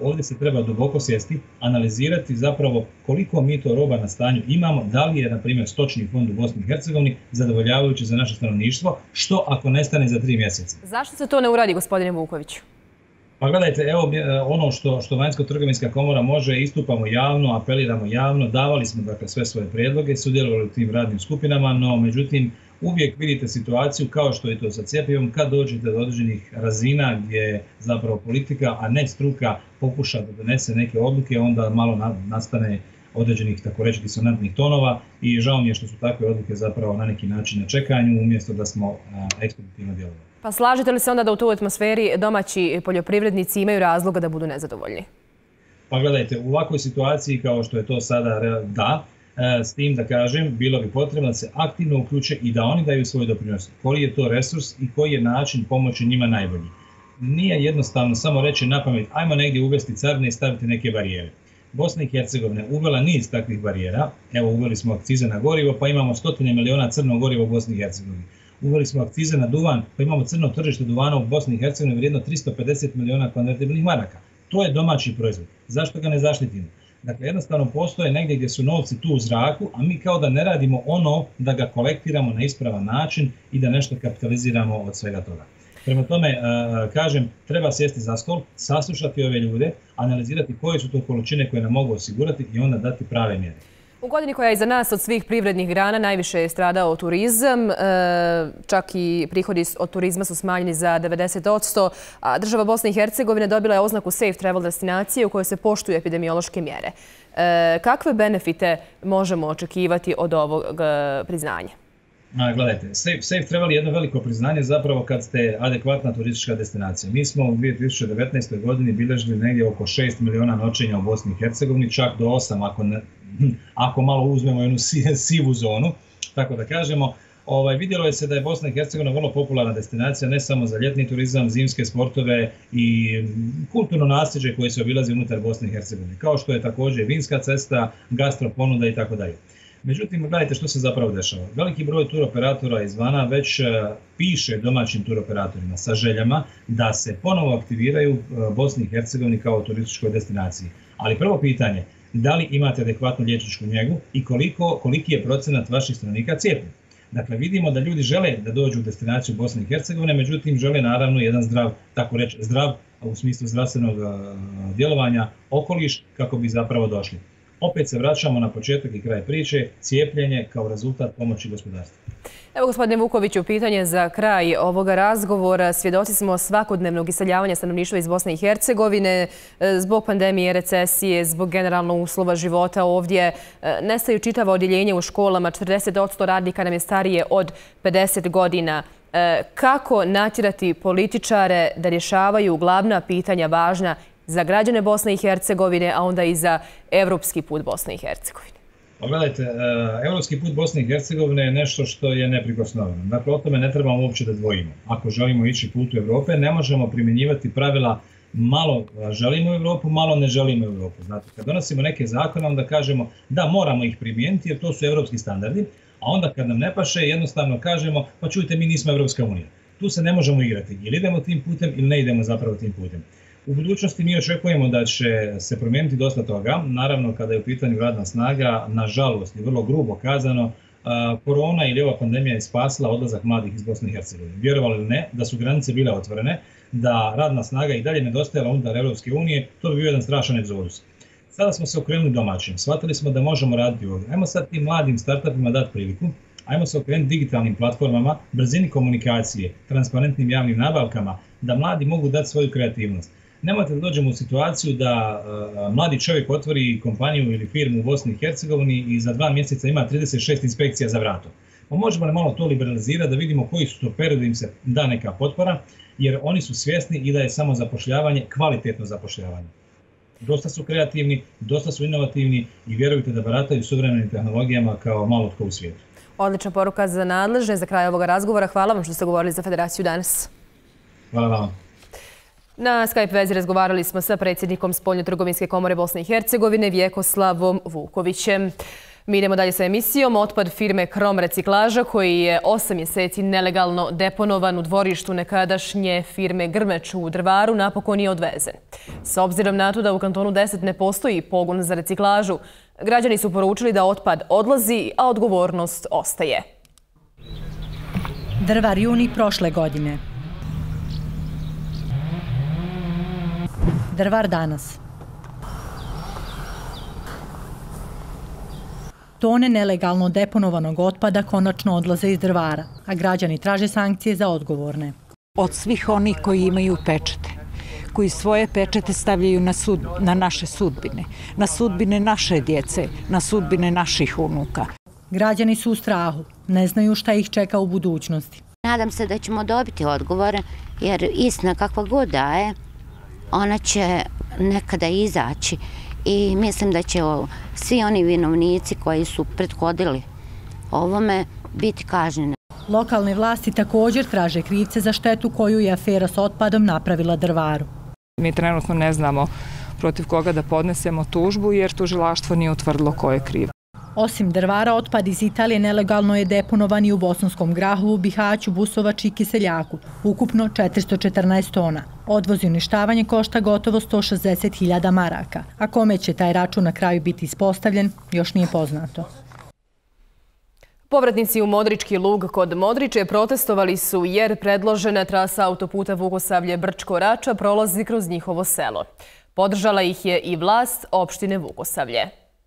[SPEAKER 14] ovdje se treba duboko sjesti, analizirati zapravo koliko mi to roba na stanju imamo, da li je, na primjer, stočni fond u Bosni i Hercegovini zadovoljavajući za naše stanovništvo, što ako nestane za tri mjeseca.
[SPEAKER 1] Zašto se to ne uradi, gospodine Vukoviću?
[SPEAKER 14] Pa gledajte, evo ono što, što Vanjsko-trgovinska komora može, istupamo javno, apeliramo javno, davali smo dakle sve svoje prijedloge, sudjelovali u tim radnim skupinama, no međutim uvijek vidite situaciju kao što je to sa cjepivom, kad dođete do određenih razina gdje zapravo politika, a ne struka, pokuša da donese neke odluke, onda malo na, nastane određenih, tako reći, disonantnih tonova i žao mi je što su takve odluke zapravo na neki način na čekanju umjesto da smo ekspeditivno djelovali.
[SPEAKER 1] Pa slažete li se onda da u toj atmosferi domaći poljoprivrednici imaju razloga da budu nezadovoljni?
[SPEAKER 14] Pa gledajte, u ovakvoj situaciji kao što je to sada, da, s tim da kažem, bilo bi potrebno da se aktivno uključe i da oni daju svoj doprinos. Koji je to resurs i koji je način pomoći njima najbolji. Nije jednostavno samo reći na pamet, ajmo negdje uvesti carine i staviti neke barijere. Bosna i Hercegovina uvela niz takvih barijera, evo uveli smo akcize na gorivo, pa imamo stotine miliona crnog goriva u Bosni i Hercegovini. Uveli smo akcize na duvan, pa imamo crno tržište duvana u Bosni i Hercegovini vrijedno tristo pedeset miliona konvertibilnih maraka. To je domaći proizvod. Zašto ga ne zaštitimo? Dakle, jednostavno postoje negdje gdje su novci tu u zraku, a mi kao da ne radimo ono da ga kolektiramo na ispravan način i da nešto kapitaliziramo od svega toga. Prema tome, kažem, treba sjesti za stol, saslušati ove ljude, analizirati koje su to količine koje nam mogu osigurati i onda dati prave mjere.
[SPEAKER 1] U godini koja je iza nas od svih privrednih grana najviše je stradao turizam, čak i prihodi od turizma su smanjeni za devedeset posto, a država Bosne i Hercegovine dobila je oznaku Safe Travel destinacije u kojoj se poštuju epidemiološke mjere. Kakve benefite možemo očekivati od ovog priznanja?
[SPEAKER 14] A, gledajte, Safe, Safe Travel je jedno veliko priznanje zapravo kad ste adekvatna turistička destinacija. Mi smo u dvije tisuće devetnaestoj. godini bilježili negdje oko šest miliona noćenja u Bosni i Hercegovini, čak do osam ako, ne, ako malo uzmemo jednu sivu zonu, tako da kažemo. Ovaj, vidjelo je se da je Bosna i Hercegovina vrlo popularna destinacija, ne samo za ljetni turizam, zimske sportove i kulturno nasljeđe koje se obilazi unutar Bosne i Hercegovine, kao što je također vinska cesta, gastro ponuda i tako dalje. Međutim, gledajte što se zapravo dešava. Veliki broj turoperatora izvana već piše domaćim turoperatorima sa željama da se ponovo aktiviraju Bosni i Hercegovini kao turističkoj destinaciji. Ali prvo pitanje, da li imate adekvatnu liječničku njegu i koliko, koliki je procenat vaših stanovnika cijepljen? Dakle, vidimo da ljudi žele da dođu u destinaciju Bosne i Hercegovine, međutim žele naravno jedan zdrav, tako reći, zdrav u smislu zdravstvenog djelovanja, okoliš kako bi zapravo došli. Opet se vraćamo na početak i kraj priče, cijepljenje kao rezultat pomoći gospodarstva.
[SPEAKER 1] Evo, gospodine Vukoviću, pitanje za kraj ovoga razgovora. Svjedoci smo svakodnevnog iseljavanja stanovništva iz Bosne i Hercegovine zbog pandemije, recesije, zbog generalno uslova života ovdje. Nestaju čitava odjeljenja u školama, četrdeset posto radnika nam je starije od pedeset godina. Kako natjerati političare da rješavaju glavna pitanja važna za građane Bosne i Hercegovine, a onda i za evropski put Bosne i Hercegovine?
[SPEAKER 14] Gledajte, evropski put Bosne i Hercegovine je nešto što je neprikosnoveno. Dakle, o tome ne trebamo uopće da dvojimo. Ako želimo ići put u Evrope, ne možemo primjenjivati pravila malo želimo u Evropu, malo ne želimo u Evropu. Znate, kad donosimo neke zakone, onda kažemo da moramo ih primijeniti jer to su evropski standardi, a onda kad nam ne paše, jednostavno kažemo pa čujte, mi nismo Evropska unija. Tu se ne možemo igrati. Ili idemo tim putem ili ne idemo zapravo tim putem. U budućnosti mi očekujemo da će se promijeniti dosta toga. Naravno, kada je u pitanju radna snaga, nažalost i vrlo grubo kazano, korona ili ova pandemija je spasila odlazak mladih iz Bosne i Hercegovine. Vjerovali ili ne, da su granice bile otvorene, da radna snaga i dalje nedostajala unutar Europske unije, to bi bio jedan strašan egzodus. Sada smo se okrenuli domaćim, shvatili smo da možemo raditi ovdje. Ajmo sad tim mladim startupima dati priliku, ajmo se okrenuti digitalnim platformama, brzini komunikacije, transparentnim javnim nabavkama, da mladi mogu dati svoju kreativnost. Nemojte da dođemo u situaciju da uh, mladi čovjek otvori kompaniju ili firmu u Bosni i Hercegovini i za dva mjeseca ima trideset šest inspekcija za vratom. Pa možemo li malo to liberalizirati da vidimo koji su to periodi im se da neka potpora, jer oni su svjesni i da je samo zapošljavanje kvalitetno zapošljavanje. Dosta su kreativni, dosta su inovativni i vjerujte da barataju suvremenim tehnologijama kao malo tko u svijetu.
[SPEAKER 1] Odlična poruka za nadležne za kraj ovoga razgovora. Hvala vam što ste govorili za Federaciju danas.
[SPEAKER 14] Hvala vam.
[SPEAKER 1] Na Skype vezi razgovarali smo sa predsjednikom Spoljno-trgovinske komore Bosne i Hercegovine Vjekoslavom Vukovićem. Mi idemo dalje sa emisijom. Otpad firme Krom reciklaža koji je osam mjeseci nelegalno deponovan u dvorištu nekadašnje firme Grmeć u Drvaru napokon je odvezen. S obzirom na to da u kantonu deset ne postoji pogon za reciklažu, građani su poručili da otpad odlazi, a odgovornost ostaje.
[SPEAKER 15] Drvar juni prošle godine. Drvar danas. Tone nelegalno deponovanog otpada konačno odlaze iz Drvara, a građani traže sankcije za odgovorne.
[SPEAKER 16] Od svih onih koji imaju pečete, koji svoje pečete stavljaju na, sud, na naše sudbine, na sudbine naše djece, na sudbine naših unuka.
[SPEAKER 15] Građani su u strahu, ne znaju šta ih čeka u budućnosti.
[SPEAKER 17] Nadam se da ćemo dobiti odgovore, jer istina kakva god daje, ona će nekada izaći. I mislim da će svi oni vinovnici koji su prethodili ovome biti kažnjeni.
[SPEAKER 15] Lokalne vlasti također traže krivce za štetu koju je afera s otpadom napravila Drvaru.
[SPEAKER 18] Mi trenutno ne znamo protiv koga da podnesemo tužbu jer tužilaštvo nije utvrdilo ko je kriv.
[SPEAKER 15] Osim Drvara, otpad iz Italije nelegalno je deponovan i u Bosanskom Grahovu, Bihaću, Busovači i Kiseljaku, ukupno četiristo četrnaest tona. Odvoz i uništavanje košta gotovo sto šezdeset hiljada maraka, a kome će taj račun na kraju biti ispostavljen, još nije poznato.
[SPEAKER 1] Povratnici u Modrički lug kod Modriče protestovali su jer predložena trasa autoputa Vukosavlje-Brčko-Rača prolazi kroz njihovo selo. Podržala ih je i vlast opštine Vukosavlje.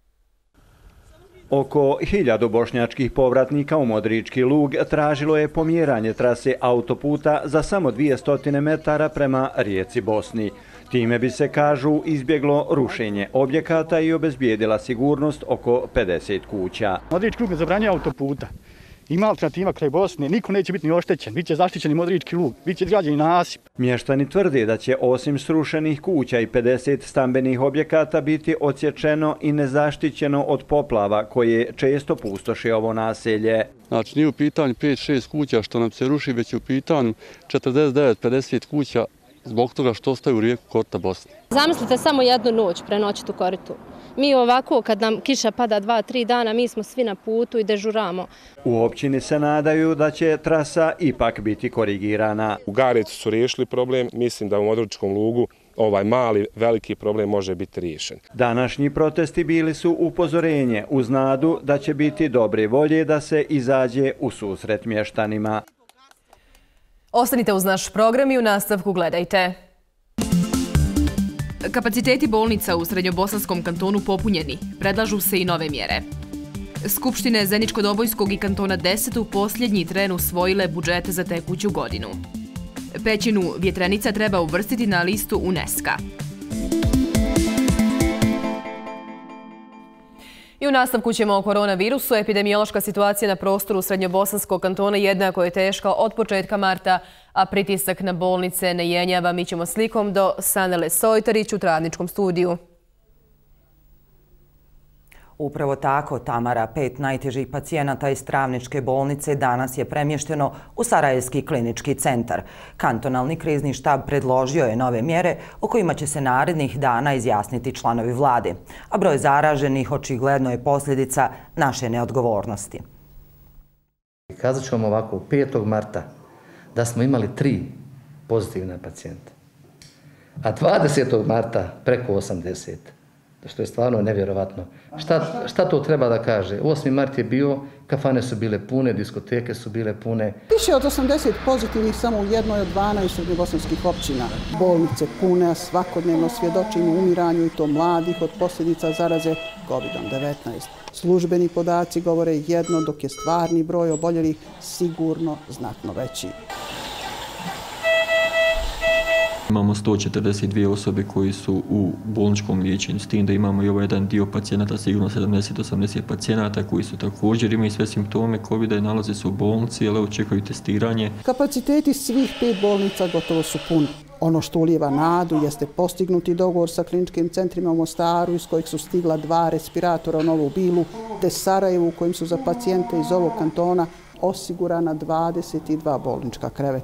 [SPEAKER 19] Oko hiljadu bošnjačkih povratnika u Modrički lug tražilo je pomjeranje trase autoputa za samo dvjesto metara prema rijeci Bosni. Time bi se, kažu, izbjeglo rušenje objekata i obezbijedila sigurnost oko pedeset kuća.
[SPEAKER 20] Modrički lug ne zabranjuje autoputa. Ima alternativa kraj Bosne, niko neće biti ni oštećen, bit će zaštićeni Modrički lug, bit će izgrađeni nasip.
[SPEAKER 19] Mještani tvrde da će osim srušenih kuća i pedeset stambenih objekata biti odsječeno i nezaštićeno od poplava koje često pustoše ovo naselje.
[SPEAKER 21] Znači nije u pitanju pet šest kuća što nam se ruši, već je u pitanju četrdeset devet pedeset kuća zbog toga što ostaju u rijeku korita Bosne.
[SPEAKER 22] Zamislite samo jednu noć prenoćiti u koritu. Mi ovako, kad nam kiša pada dva, tri dana, mi smo svi na putu i dežuramo.
[SPEAKER 19] U općini se nadaju da će trasa ipak biti korigirana.
[SPEAKER 23] U Garecu su riješili problem, mislim da u Modričkom lugu ovaj mali, veliki problem može biti riješen.
[SPEAKER 19] Današnji protesti bili su upozorenje uz nadu da će biti dobre volje da se izađe u susret mještanima.
[SPEAKER 1] Ostanite uz naš program i u nastavku gledajte. Kapaciteti bolnica u Srednjobosanskom kantonu popunjeni, predlažu se i nove mjere. Skupštine Zeničko-Dobojskog i kantona deset u posljednji tren usvojile budžete za tekuću godinu. Pećinu Vjetrenica treba uvrstiti na listu UNESCO-a. I u nastavku ćemo o koronavirusu. Epidemiološka situacija na prostoru Srednjobosanskog kantona jednako je teška od početka marta, a pritisak na bolnice ne jenjava. Mi ćemo slikom do Sanele Sojtarić u Travničkom studiju.
[SPEAKER 24] Upravo tako, Tamara, pet najtežih pacijenata iz Travničke bolnice danas je premješteno u Sarajevski klinički centar. Kantonalni krizni štab predložio je nove mjere o kojima će se narednih dana izjasniti članovi vlade. A broj zaraženih očigledno je posljedica naše neodgovornosti.
[SPEAKER 25] Kazat ću vam ovako, petog marta da smo imali tri pozitivna pacijenta, a dvadesetog marta preko osamdeset. Što je stvarno nevjerovatno. Šta, šta to treba da kaže? osmi mart je bio, kafane su bile pune, diskoteke su bile pune.
[SPEAKER 26] Više od osamdeset pozitivnih samo u jednoj od dvanaest srednjobosanskih općina. Bolnice pune, svakodnevno svjedočimo umiranju i to mladih od posljedica zaraze kovidom devetnaest. Službeni podaci govore jedno, dok je stvarni broj oboljelih sigurno znatno veći.
[SPEAKER 27] Imamo sto četrdeset dvije osobe koji su u bolničkom liječenju, s tim da imamo i ovaj jedan dio pacijenata, sigurno sedamdeset do osamdeset pacijenata koji su također imaju sve simptome kovida i nalaze se u bolnici, ali očekuju testiranje.
[SPEAKER 26] Kapaciteti svih pet bolnica gotovo su puni. Ono što ulijeva nadu jeste postignuti dogovor sa kliničkim centrima u Mostaru iz kojih su stigla dva respiratora u Novu Bilu, te Sarajevu u kojim su za pacijente iz ovog kantona osigurana dvadeset dva bolnička kreveta.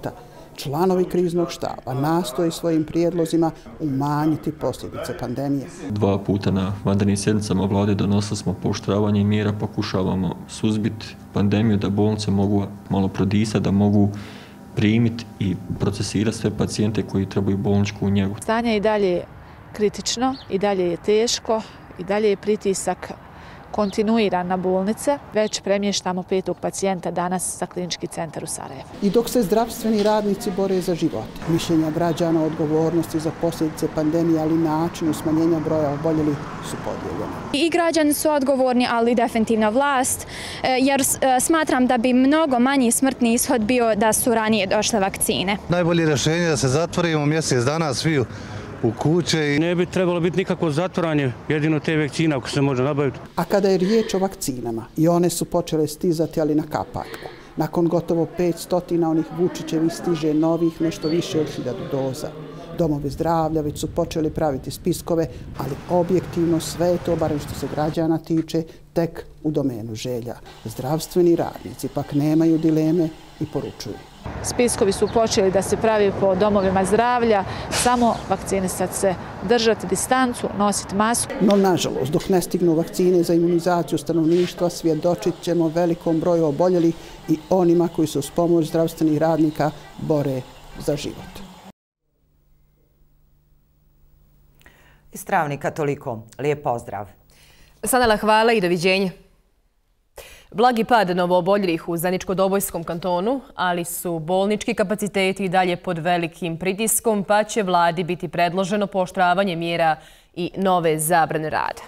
[SPEAKER 26] članovi kriznog štaba nastoje svojim prijedlozima umanjiti posljedice pandemije.
[SPEAKER 27] Dva puta na vanrednim sjednicama vlade donosili smo pooštravanje mjera, pokušavamo suzbiti pandemiju da bolnice mogu malo prodisati, da mogu primiti i procesirati sve pacijente koji trebaju bolničku njegu.
[SPEAKER 2] Stanje je i dalje kritično, i dalje je teško, i dalje je pritisak kontinuiran na bolnice. Već premještamo petog pacijenta danas za klinički centar u Sarajevu.
[SPEAKER 26] I dok se zdravstveni radnici bore za život, mišljenja građana o odgovornosti za posljedice pandemije, ali i načinu smanjenja broja oboljelih su podijeljene.
[SPEAKER 3] I građani su odgovorni, ali definitivno vlast, jer smatram da bi mnogo manji smrtni ishod bio da su ranije došle vakcine.
[SPEAKER 4] Najbolje rješenje je da se zatvorimo mjesec dana svi u kuće.
[SPEAKER 5] Ne bi trebalo biti nikakvo zatvaranje, jedino te vakcine ako se može nabaviti.
[SPEAKER 26] A kada je riječ o vakcinama, i one su počele stizati, ali na kapaljku. Nakon gotovo petsto onih Vučićevih stiže novih nešto više od hiljadu doza. Domovi zdravlja već su počeli praviti spiskove, ali objektivno sve je to, barem što se građana tiče, tek u domenu želja. Zdravstveni radnici pak nemaju dileme i poručuju.
[SPEAKER 2] Spiskovi su počeli da se pravi po domovima zdravlja, samo vakcinisati se, držati distancu, nositi masku.
[SPEAKER 26] No, nažalost, dok ne stignu vakcine za imunizaciju stanovništva, svjedočit ćemo velikom broju oboljelih i onima koji se uz pomoć zdravstvenih radnika bore za život.
[SPEAKER 24] Iz Travnika toliko. Lijep pozdrav.
[SPEAKER 1] Sanela, hvala i doviđenja. Blagi pad novooboljelih u Zeničko-Dobojskom kantonu, ali su bolnički kapaciteti i dalje pod velikim pritiskom, pa će vladi biti predloženo pooštravanje mjera i nove zabrane rada.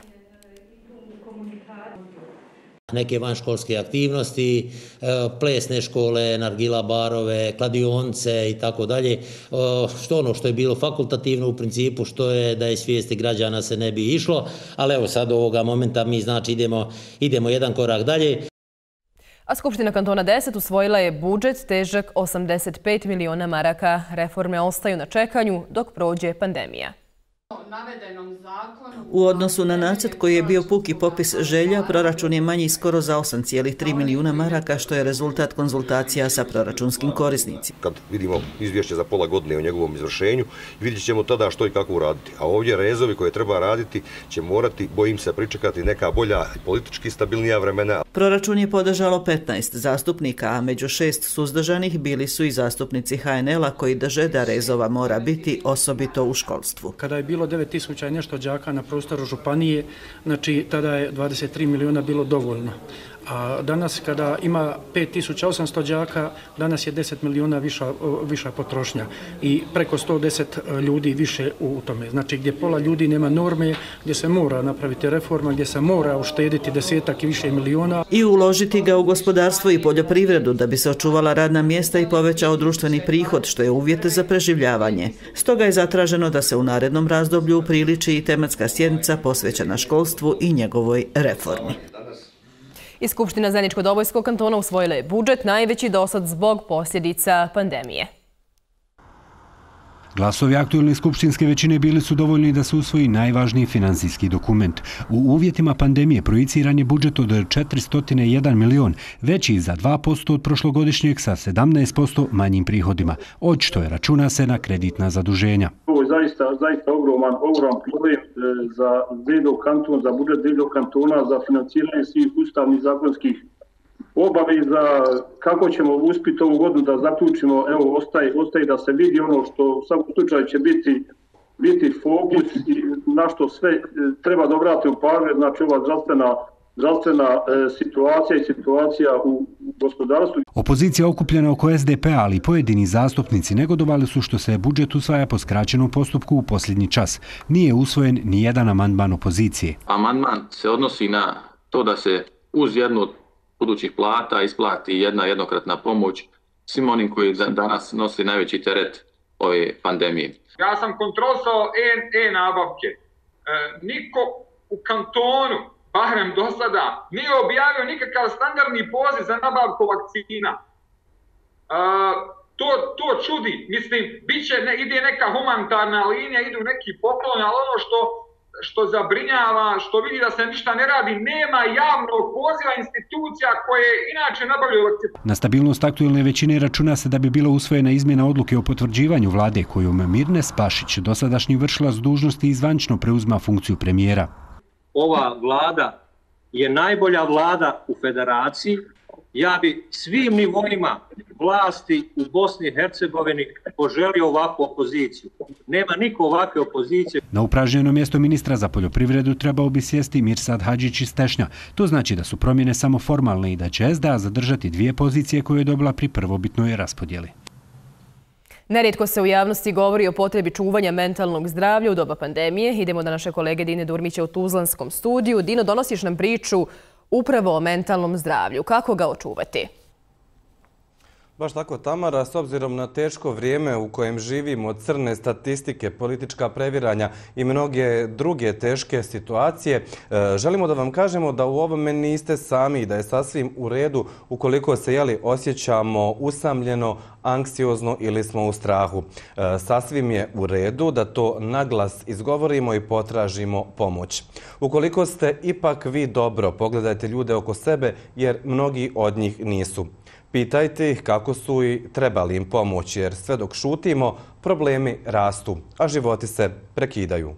[SPEAKER 6] Neke vanškolske aktivnosti, plesne škole, nargila barove, kladionce i tako dalje. Što ono što je bilo fakultativno u principu, što je da je svijesti građana se ne bi išlo, ali evo sad ovoga momenta mi znači idemo, idemo jedan korak dalje.
[SPEAKER 1] A Skupština kantona deset usvojila je budžet težak osamdeset pet miliona maraka. Reforme ostaju na čekanju dok prođe pandemija.
[SPEAKER 7] U odnosu na nacrt koji je bio puki popis želja, proračun je manji skoro za osam zarez tri milijuna maraka, što je rezultat konzultacija sa proračunskim korisnicima.
[SPEAKER 8] Kad vidimo izvješće za pola godine o njegovom izvršenju, vidjet ćemo tada što i kako uraditi. A ovdje rezovi koje treba raditi će morati, bojim se, pričekati neka bolja politički stabilnija vremena.
[SPEAKER 7] Proračun je podržalo petnaest zastupnika, a među šest suzdržanih bili su i zastupnici H N L-a koji drže da rezova mora biti osobito u školstvu.
[SPEAKER 28] Kada je bilo devet tisuća i nešto đaka na prostoru županije, znači tada je dvadeset tri miliona bilo dovoljno. A danas kada ima pet tisuća osamsto đaka, danas je deset miliona viša, viša potrošnja i preko sto deset ljudi više u tome. Znači gdje pola ljudi nema norme, gdje se mora napraviti reforma, gdje se mora uštediti desetak i više miliona.
[SPEAKER 7] I uložiti ga u gospodarstvo i poljoprivredu da bi se očuvala radna mjesta i povećao društveni prihod, što je uvjet za preživljavanje. Stoga je zatraženo da se u narednom razdoblju upriliči i tematska sjednica posvećena školstvu i njegovoj reformi.
[SPEAKER 1] I Skupština Zeničko-Dobojskog kantona usvojila je budžet, najveći dosad zbog posljedica pandemije.
[SPEAKER 29] Glasovi aktualne skupštinske većine bili su dovoljni da se usvoji najvažniji finansijski dokument. U uvjetima pandemije projiciran je budžet od četiristo jedan milion, veći za dva posto od prošlogodišnjeg sa sedamnaest posto manjim prihodima. Očito je računa se na kreditna zaduženja.
[SPEAKER 30] Ovo je zaista, zaista ogroman, ogroman problem za Zedov kanton, za budžet Zedov kantona, za financiranje svih ustavnih zakonskih obaveza, kako ćemo uspjeti ovu godinu da zaključimo, evo, ostaje, ostaje da se vidi ono što u svakom slučaju će biti, biti fokus i na što sve treba da obratimo pažnju, znači ova zdravstvena, zdravstvena e, situacija i situacija u gospodarstvu.
[SPEAKER 29] Opozicija okupljena oko S D P-a, ali pojedini zastupnici negodovali su što se budžet usvaja po skraćenom postupku u posljednji čas. Nije usvojen ni jedan amandman opozicije.
[SPEAKER 31] Amandman se odnosi na to da se uz jednu od budućih plata isplati jedna jednokratna pomoć svim onim koji danas nosi najveći teret ove pandemije.
[SPEAKER 32] Ja sam kontrolisao e-nabavke. E, niko u kantonu, barem do sada, nije objavio nikakav standardni poziv za nabavku vakcina. E, to, to čudi. Mislim, biće, ne, ide neka humanitarna linija, idu neki pokloni, ali ono što što zabrinjava, što vidi da se ništa ne radi, nema javnog poziva institucija koje inače nabavljaju vakcine.
[SPEAKER 29] Na stabilnost aktuelne većine računa se da bi bila usvojena izmjena odluke o potvrđivanju vlade kojom Mirne Spašić, dosadašnji vršilac dužnosti, i zvanično preuzma funkciju premijera.
[SPEAKER 9] Ova vlada je najbolja vlada u federaciji. Ja bi svim nivoima vlasti u Bosni i Hercegovini poželio ovakvu opoziciju. Nema niko ovakve opozicije.
[SPEAKER 29] Na upražnjeno mjesto ministra za poljoprivredu trebao bi sjesti Mirsad Hadžić iz Tešnja. To znači da su promjene samo formalne i da će S D A zadržati dvije pozicije koje je dobila pri prvobitnoj raspodjeli.
[SPEAKER 1] Nerijetko se u javnosti govori o potrebi čuvanja mentalnog zdravlja u doba pandemije. Idemo do naše kolege Dine Durmića u Tuzlanskom studiju. Dino, donosiš nam priču upravo o mentalnom zdravlju. Kako ga očuvati?
[SPEAKER 10] Baš tako, Tamara, s obzirom na teško vrijeme u kojem živimo, crne statistike, politička previranja i mnoge druge teške situacije, želimo da vam kažemo da u ovome niste sami i da je sasvim u redu ukoliko se jeli, osjećamo usamljeno, anksiozno ili smo u strahu. Sasvim je u redu da to naglas izgovorimo i potražimo pomoć. Ukoliko ste ipak vi dobro, pogledajte ljude oko sebe jer mnogi od njih nisu. Pitajte ih kako su i trebali im pomoći, jer sve dok šutimo, problemi rastu, a životi se prekidaju.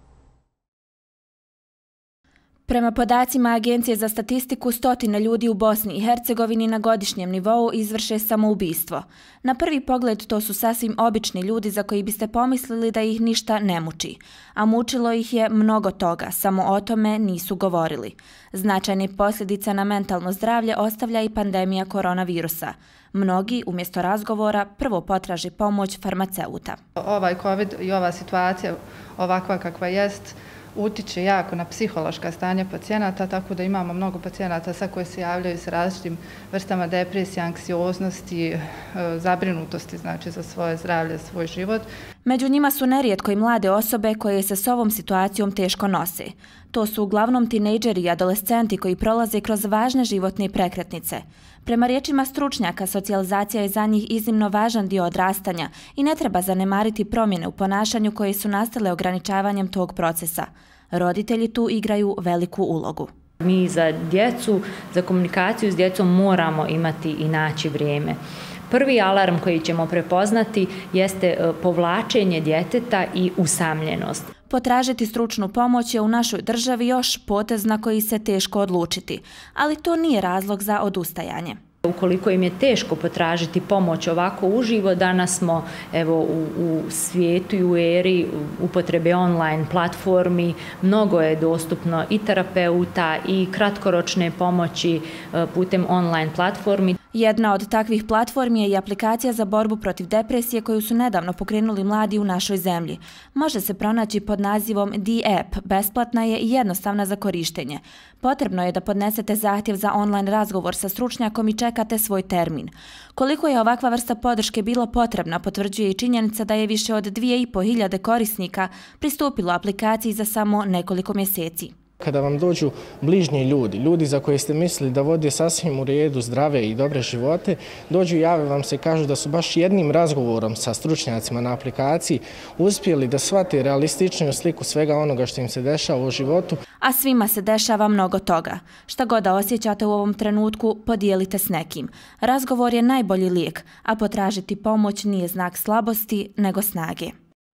[SPEAKER 11] Prema podacima Agencije za statistiku, stotine ljudi u Bosni i Hercegovini na godišnjem nivou izvrše samoubistvo. Na prvi pogled to su sasvim obični ljudi za koji biste pomislili da ih ništa ne muči. A mučilo ih je mnogo toga, samo o tome nisu govorili. Značajne posljedice na mentalno zdravlje ostavlja i pandemija koronavirusa. Mnogi, umjesto razgovora, prvo potraže pomoć farmaceuta.
[SPEAKER 12] Ovaj COVID i ova situacija ovakva kakva jest, utiče jako na psihološka stanja pacijenata, tako da imamo mnogo pacijenata sa koji se javljaju s različitim vrstama depresije, anksioznosti, zabrinutosti znači za svoje zdravlje, svoj život.
[SPEAKER 11] Među njima su nerijetko i mlade osobe koje se s ovom situacijom teško nose. To su uglavnom tinejdžeri i adolescenti koji prolaze kroz važne životne prekretnice. Prema riječima stručnjaka, socijalizacija je za njih iznimno važan dio odrastanja i ne treba zanemariti promjene u ponašanju koje su nastale ograničavanjem tog procesa. Roditelji tu igraju veliku ulogu.
[SPEAKER 13] Mi za djecu, za komunikaciju s djecom moramo imati i naći vrijeme. Prvi alarm koji ćemo prepoznati jeste povlačenje djeteta i usamljenost.
[SPEAKER 11] Potražiti stručnu pomoć je u našoj državi još potez na koji se teško odlučiti, ali to nije razlog za odustajanje.
[SPEAKER 13] Ukoliko im je teško potražiti pomoć ovako uživo, danas smo evo, u, u svijetu i u eri upotrebe online platformi, mnogo je dostupno i terapeuta i kratkoročne pomoći putem online platformi.
[SPEAKER 11] Jedna od takvih platformi je i aplikacija za borbu protiv depresije koju su nedavno pokrenuli mladi u našoj zemlji. Može se pronaći pod nazivom D-App, besplatna je i jednostavna za korištenje. Potrebno je da podnesete zahtjev za online razgovor sa stručnjakom i čekate svoj termin. Koliko je ovakva vrsta podrške bila potrebna, potvrđuje i činjenica da je više od dvije i pol hiljade korisnika pristupilo aplikaciji za samo nekoliko mjeseci.
[SPEAKER 14] Kada vam dođu bližnji ljudi, ljudi za koje ste mislili da vode sasvim u redu, zdrave i dobre živote, dođu i jave vam se i kažu da su baš jednim razgovorom sa stručnjacima na aplikaciji uspjeli da shvate realističniju sliku svega onoga što im se dešava u životu.
[SPEAKER 11] A svima se dešava mnogo toga. Šta god da osjećate u ovom trenutku, podijelite s nekim. Razgovor je najbolji lijek, a potražiti pomoć nije znak slabosti, nego snage.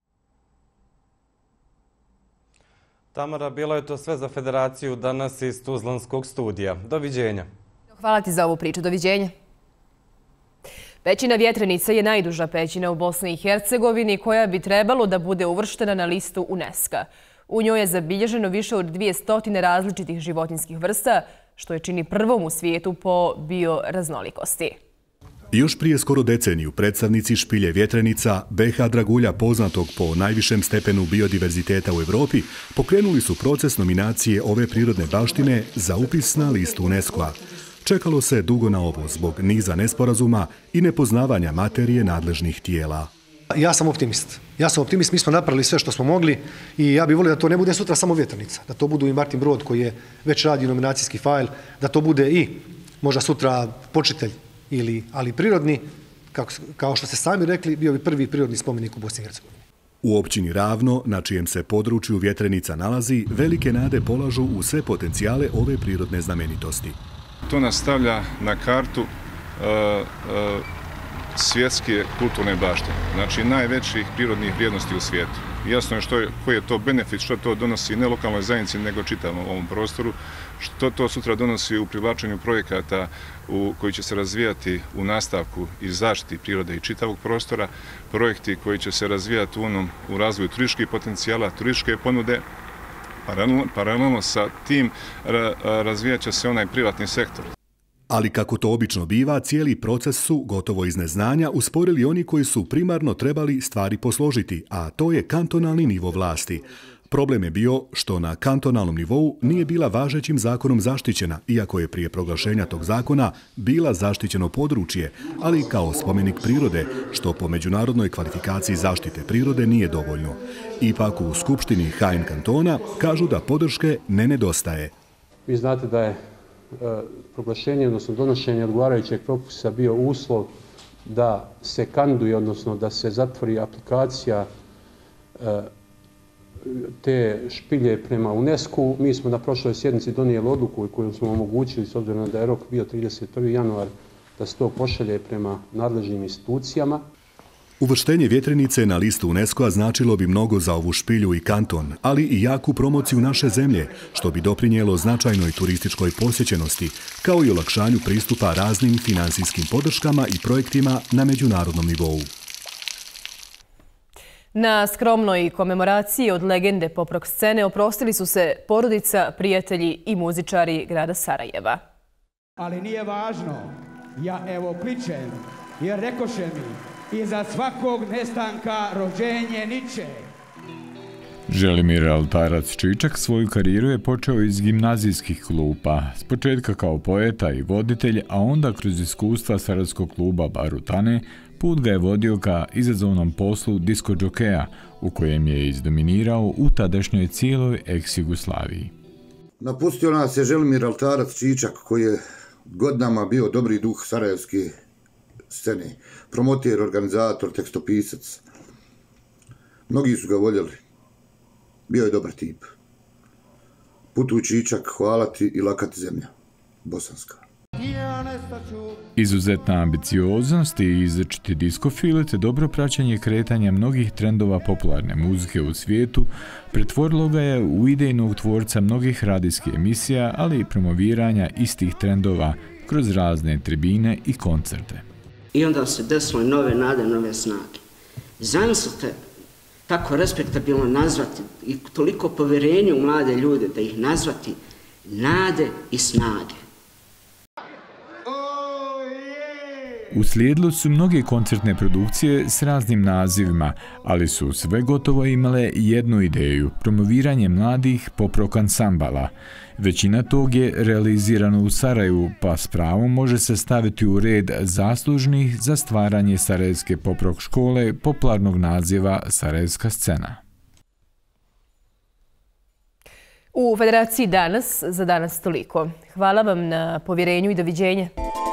[SPEAKER 10] Tamara, bilo je to sve za Federaciju danas iz Tuzlanskog studija. Doviđenja.
[SPEAKER 1] Hvala ti za ovu priču. Doviđenja. Pećina Vjetrenica je najduža pećina u Bosni i Hercegovini koja bi trebalo da bude uvrštena na listu UNESCO-a. U njoj je zabilježeno više od dvjesto različitih životinjskih vrsta, što je čini prvom u svijetu po bioraznolikosti.
[SPEAKER 15] Još prije skoro deceniju predstavnici špilje Vjetrenica, B H dragulja poznatog po najvišem stepenu biodiverziteta u Evropi, pokrenuli su proces nominacije ove prirodne baštine za upis na listu UNESCO-a. Čekalo se dugo na ovo zbog niza nesporazuma i nepoznavanja materije nadležnih tijela.
[SPEAKER 16] Ja sam optimist. Ja sam optimist, mi smo napravili sve što smo mogli i ja bih volio da to ne bude sutra samo Vjetrenica, da to budu i Martin Brod koji je već radi nominacijski fajl, da to bude i možda sutra počitelj ili, ali prirodni, kako, kao što ste sami rekli, bio bi prvi prirodni spomenik u Bosni i Hercegovini.
[SPEAKER 15] U općini Ravno, na čijem se području Vjetrenica nalazi, velike nade polažu u sve potencijale ove prirodne znamenitosti.
[SPEAKER 3] To nas stavlja na kartu uh, uh, svjetske kulturne baštine, znači najvećih prirodnih vrijednosti u svijetu. Jasno je što je, koji je to benefit, što to donosi ne lokalnoj zajednici, nego čitavom ovom prostoru, što to sutra donosi u privlačenju projekata u, koji će se razvijati u nastavku i zaštiti prirode i čitavog prostora, projekti koji će se razvijati u, onom, u razvoju turističkih potencijala, turističke ponude. Paralelno, paralelno sa tim ra, razvijat će se onaj privatni sektor.
[SPEAKER 15] Ali kako to obično biva, cijeli proces su, gotovo iz neznanja, usporili oni koji su primarno trebali stvari posložiti, a to je kantonalni nivo vlasti. Problem je bio što na kantonalnom nivou nije bila važećim zakonom zaštićena, iako je prije proglašenja tog zakona bila zaštićeno područje, ali kao spomenik prirode, što po međunarodnoj kvalifikaciji zaštite prirode nije dovoljno. Ipak u Skupštini H N kantona kažu da podrške ne nedostaje.
[SPEAKER 4] Vi znate da je proglašenje, odnosno donošenje odgovarajućeg propisa bio uslov da se kandiduje, odnosno da se zatvori aplikacija te špilje prema UNESCO. Mi smo na prošloj sjednici donijeli odluku koju smo omogućili, s obzirom da je rok bio trideset prvi januar, da se to pošalje prema nadležnim institucijama.
[SPEAKER 15] Uvrštenje Vjetrenice na listu UNESCO-a značilo bi mnogo za ovu špilju i kanton, ali i jaku promociju naše zemlje, što bi doprinijelo značajnoj turističkoj posjećenosti, kao i olakšanju pristupa raznim finansijskim podrškama i projektima na međunarodnom nivou.
[SPEAKER 1] Na skromnoj komemoraciji od legende pop-rock scene oprostili su se porodica, prijatelji i muzičari grada Sarajeva.
[SPEAKER 5] Ali nije važno, ja evo kličem, jer rekoše mi, iza svakog nestanka rođenje niče.
[SPEAKER 17] Želimir Altarac Čičak svoju karijeru je počeo iz gimnazijskih klupa, s početka kao poeta i voditelj, a onda kroz iskustva sarajevskog kluba Barutane, put ga je vodio ka izazovnom poslu disko džokeja, u kojem je izdominirao u tadašnjoj cijeloj ex-Jugoslaviji.
[SPEAKER 18] Napustio nas je Želimir Altarac Čičak, koji je godinama bio dobri duh sarajevske scene, promoter, organizator, tekstopisac. Mnogi su ga voljeli. Bio je dobar tip. Putuj Čičak, hvala ti i laka ti zemlja. Bosanska.
[SPEAKER 17] Izuzetna ambicioznost i izrečiti diskofil te dobro praćenje kretanja mnogih trendova popularne muzike u svijetu pretvorilo ga je u idejnog tvorca mnogih radijskih emisija, ali i promoviranja istih trendova kroz razne tribine i koncerte.
[SPEAKER 19] I onda se desilo nove nade, nove snage. Zamislite tako respektabilno nazvati i toliko povjerenja u mlade ljude da ih nazvati nade i snage.
[SPEAKER 17] Uslijedilo su mnoge koncertne produkcije s raznim nazivima, ali su sve gotovo imale jednu ideju, promoviranje mladih pop-rock ansambala. Većina tog je realizirano u Sarajevu, pa s pravom može se staviti u red zaslužnih za stvaranje sarajevske pop-rock škole popularnog naziva Sarajevska scena.
[SPEAKER 1] U Federaciji danas, za danas toliko. Hvala vam na povjerenju i doviđenja.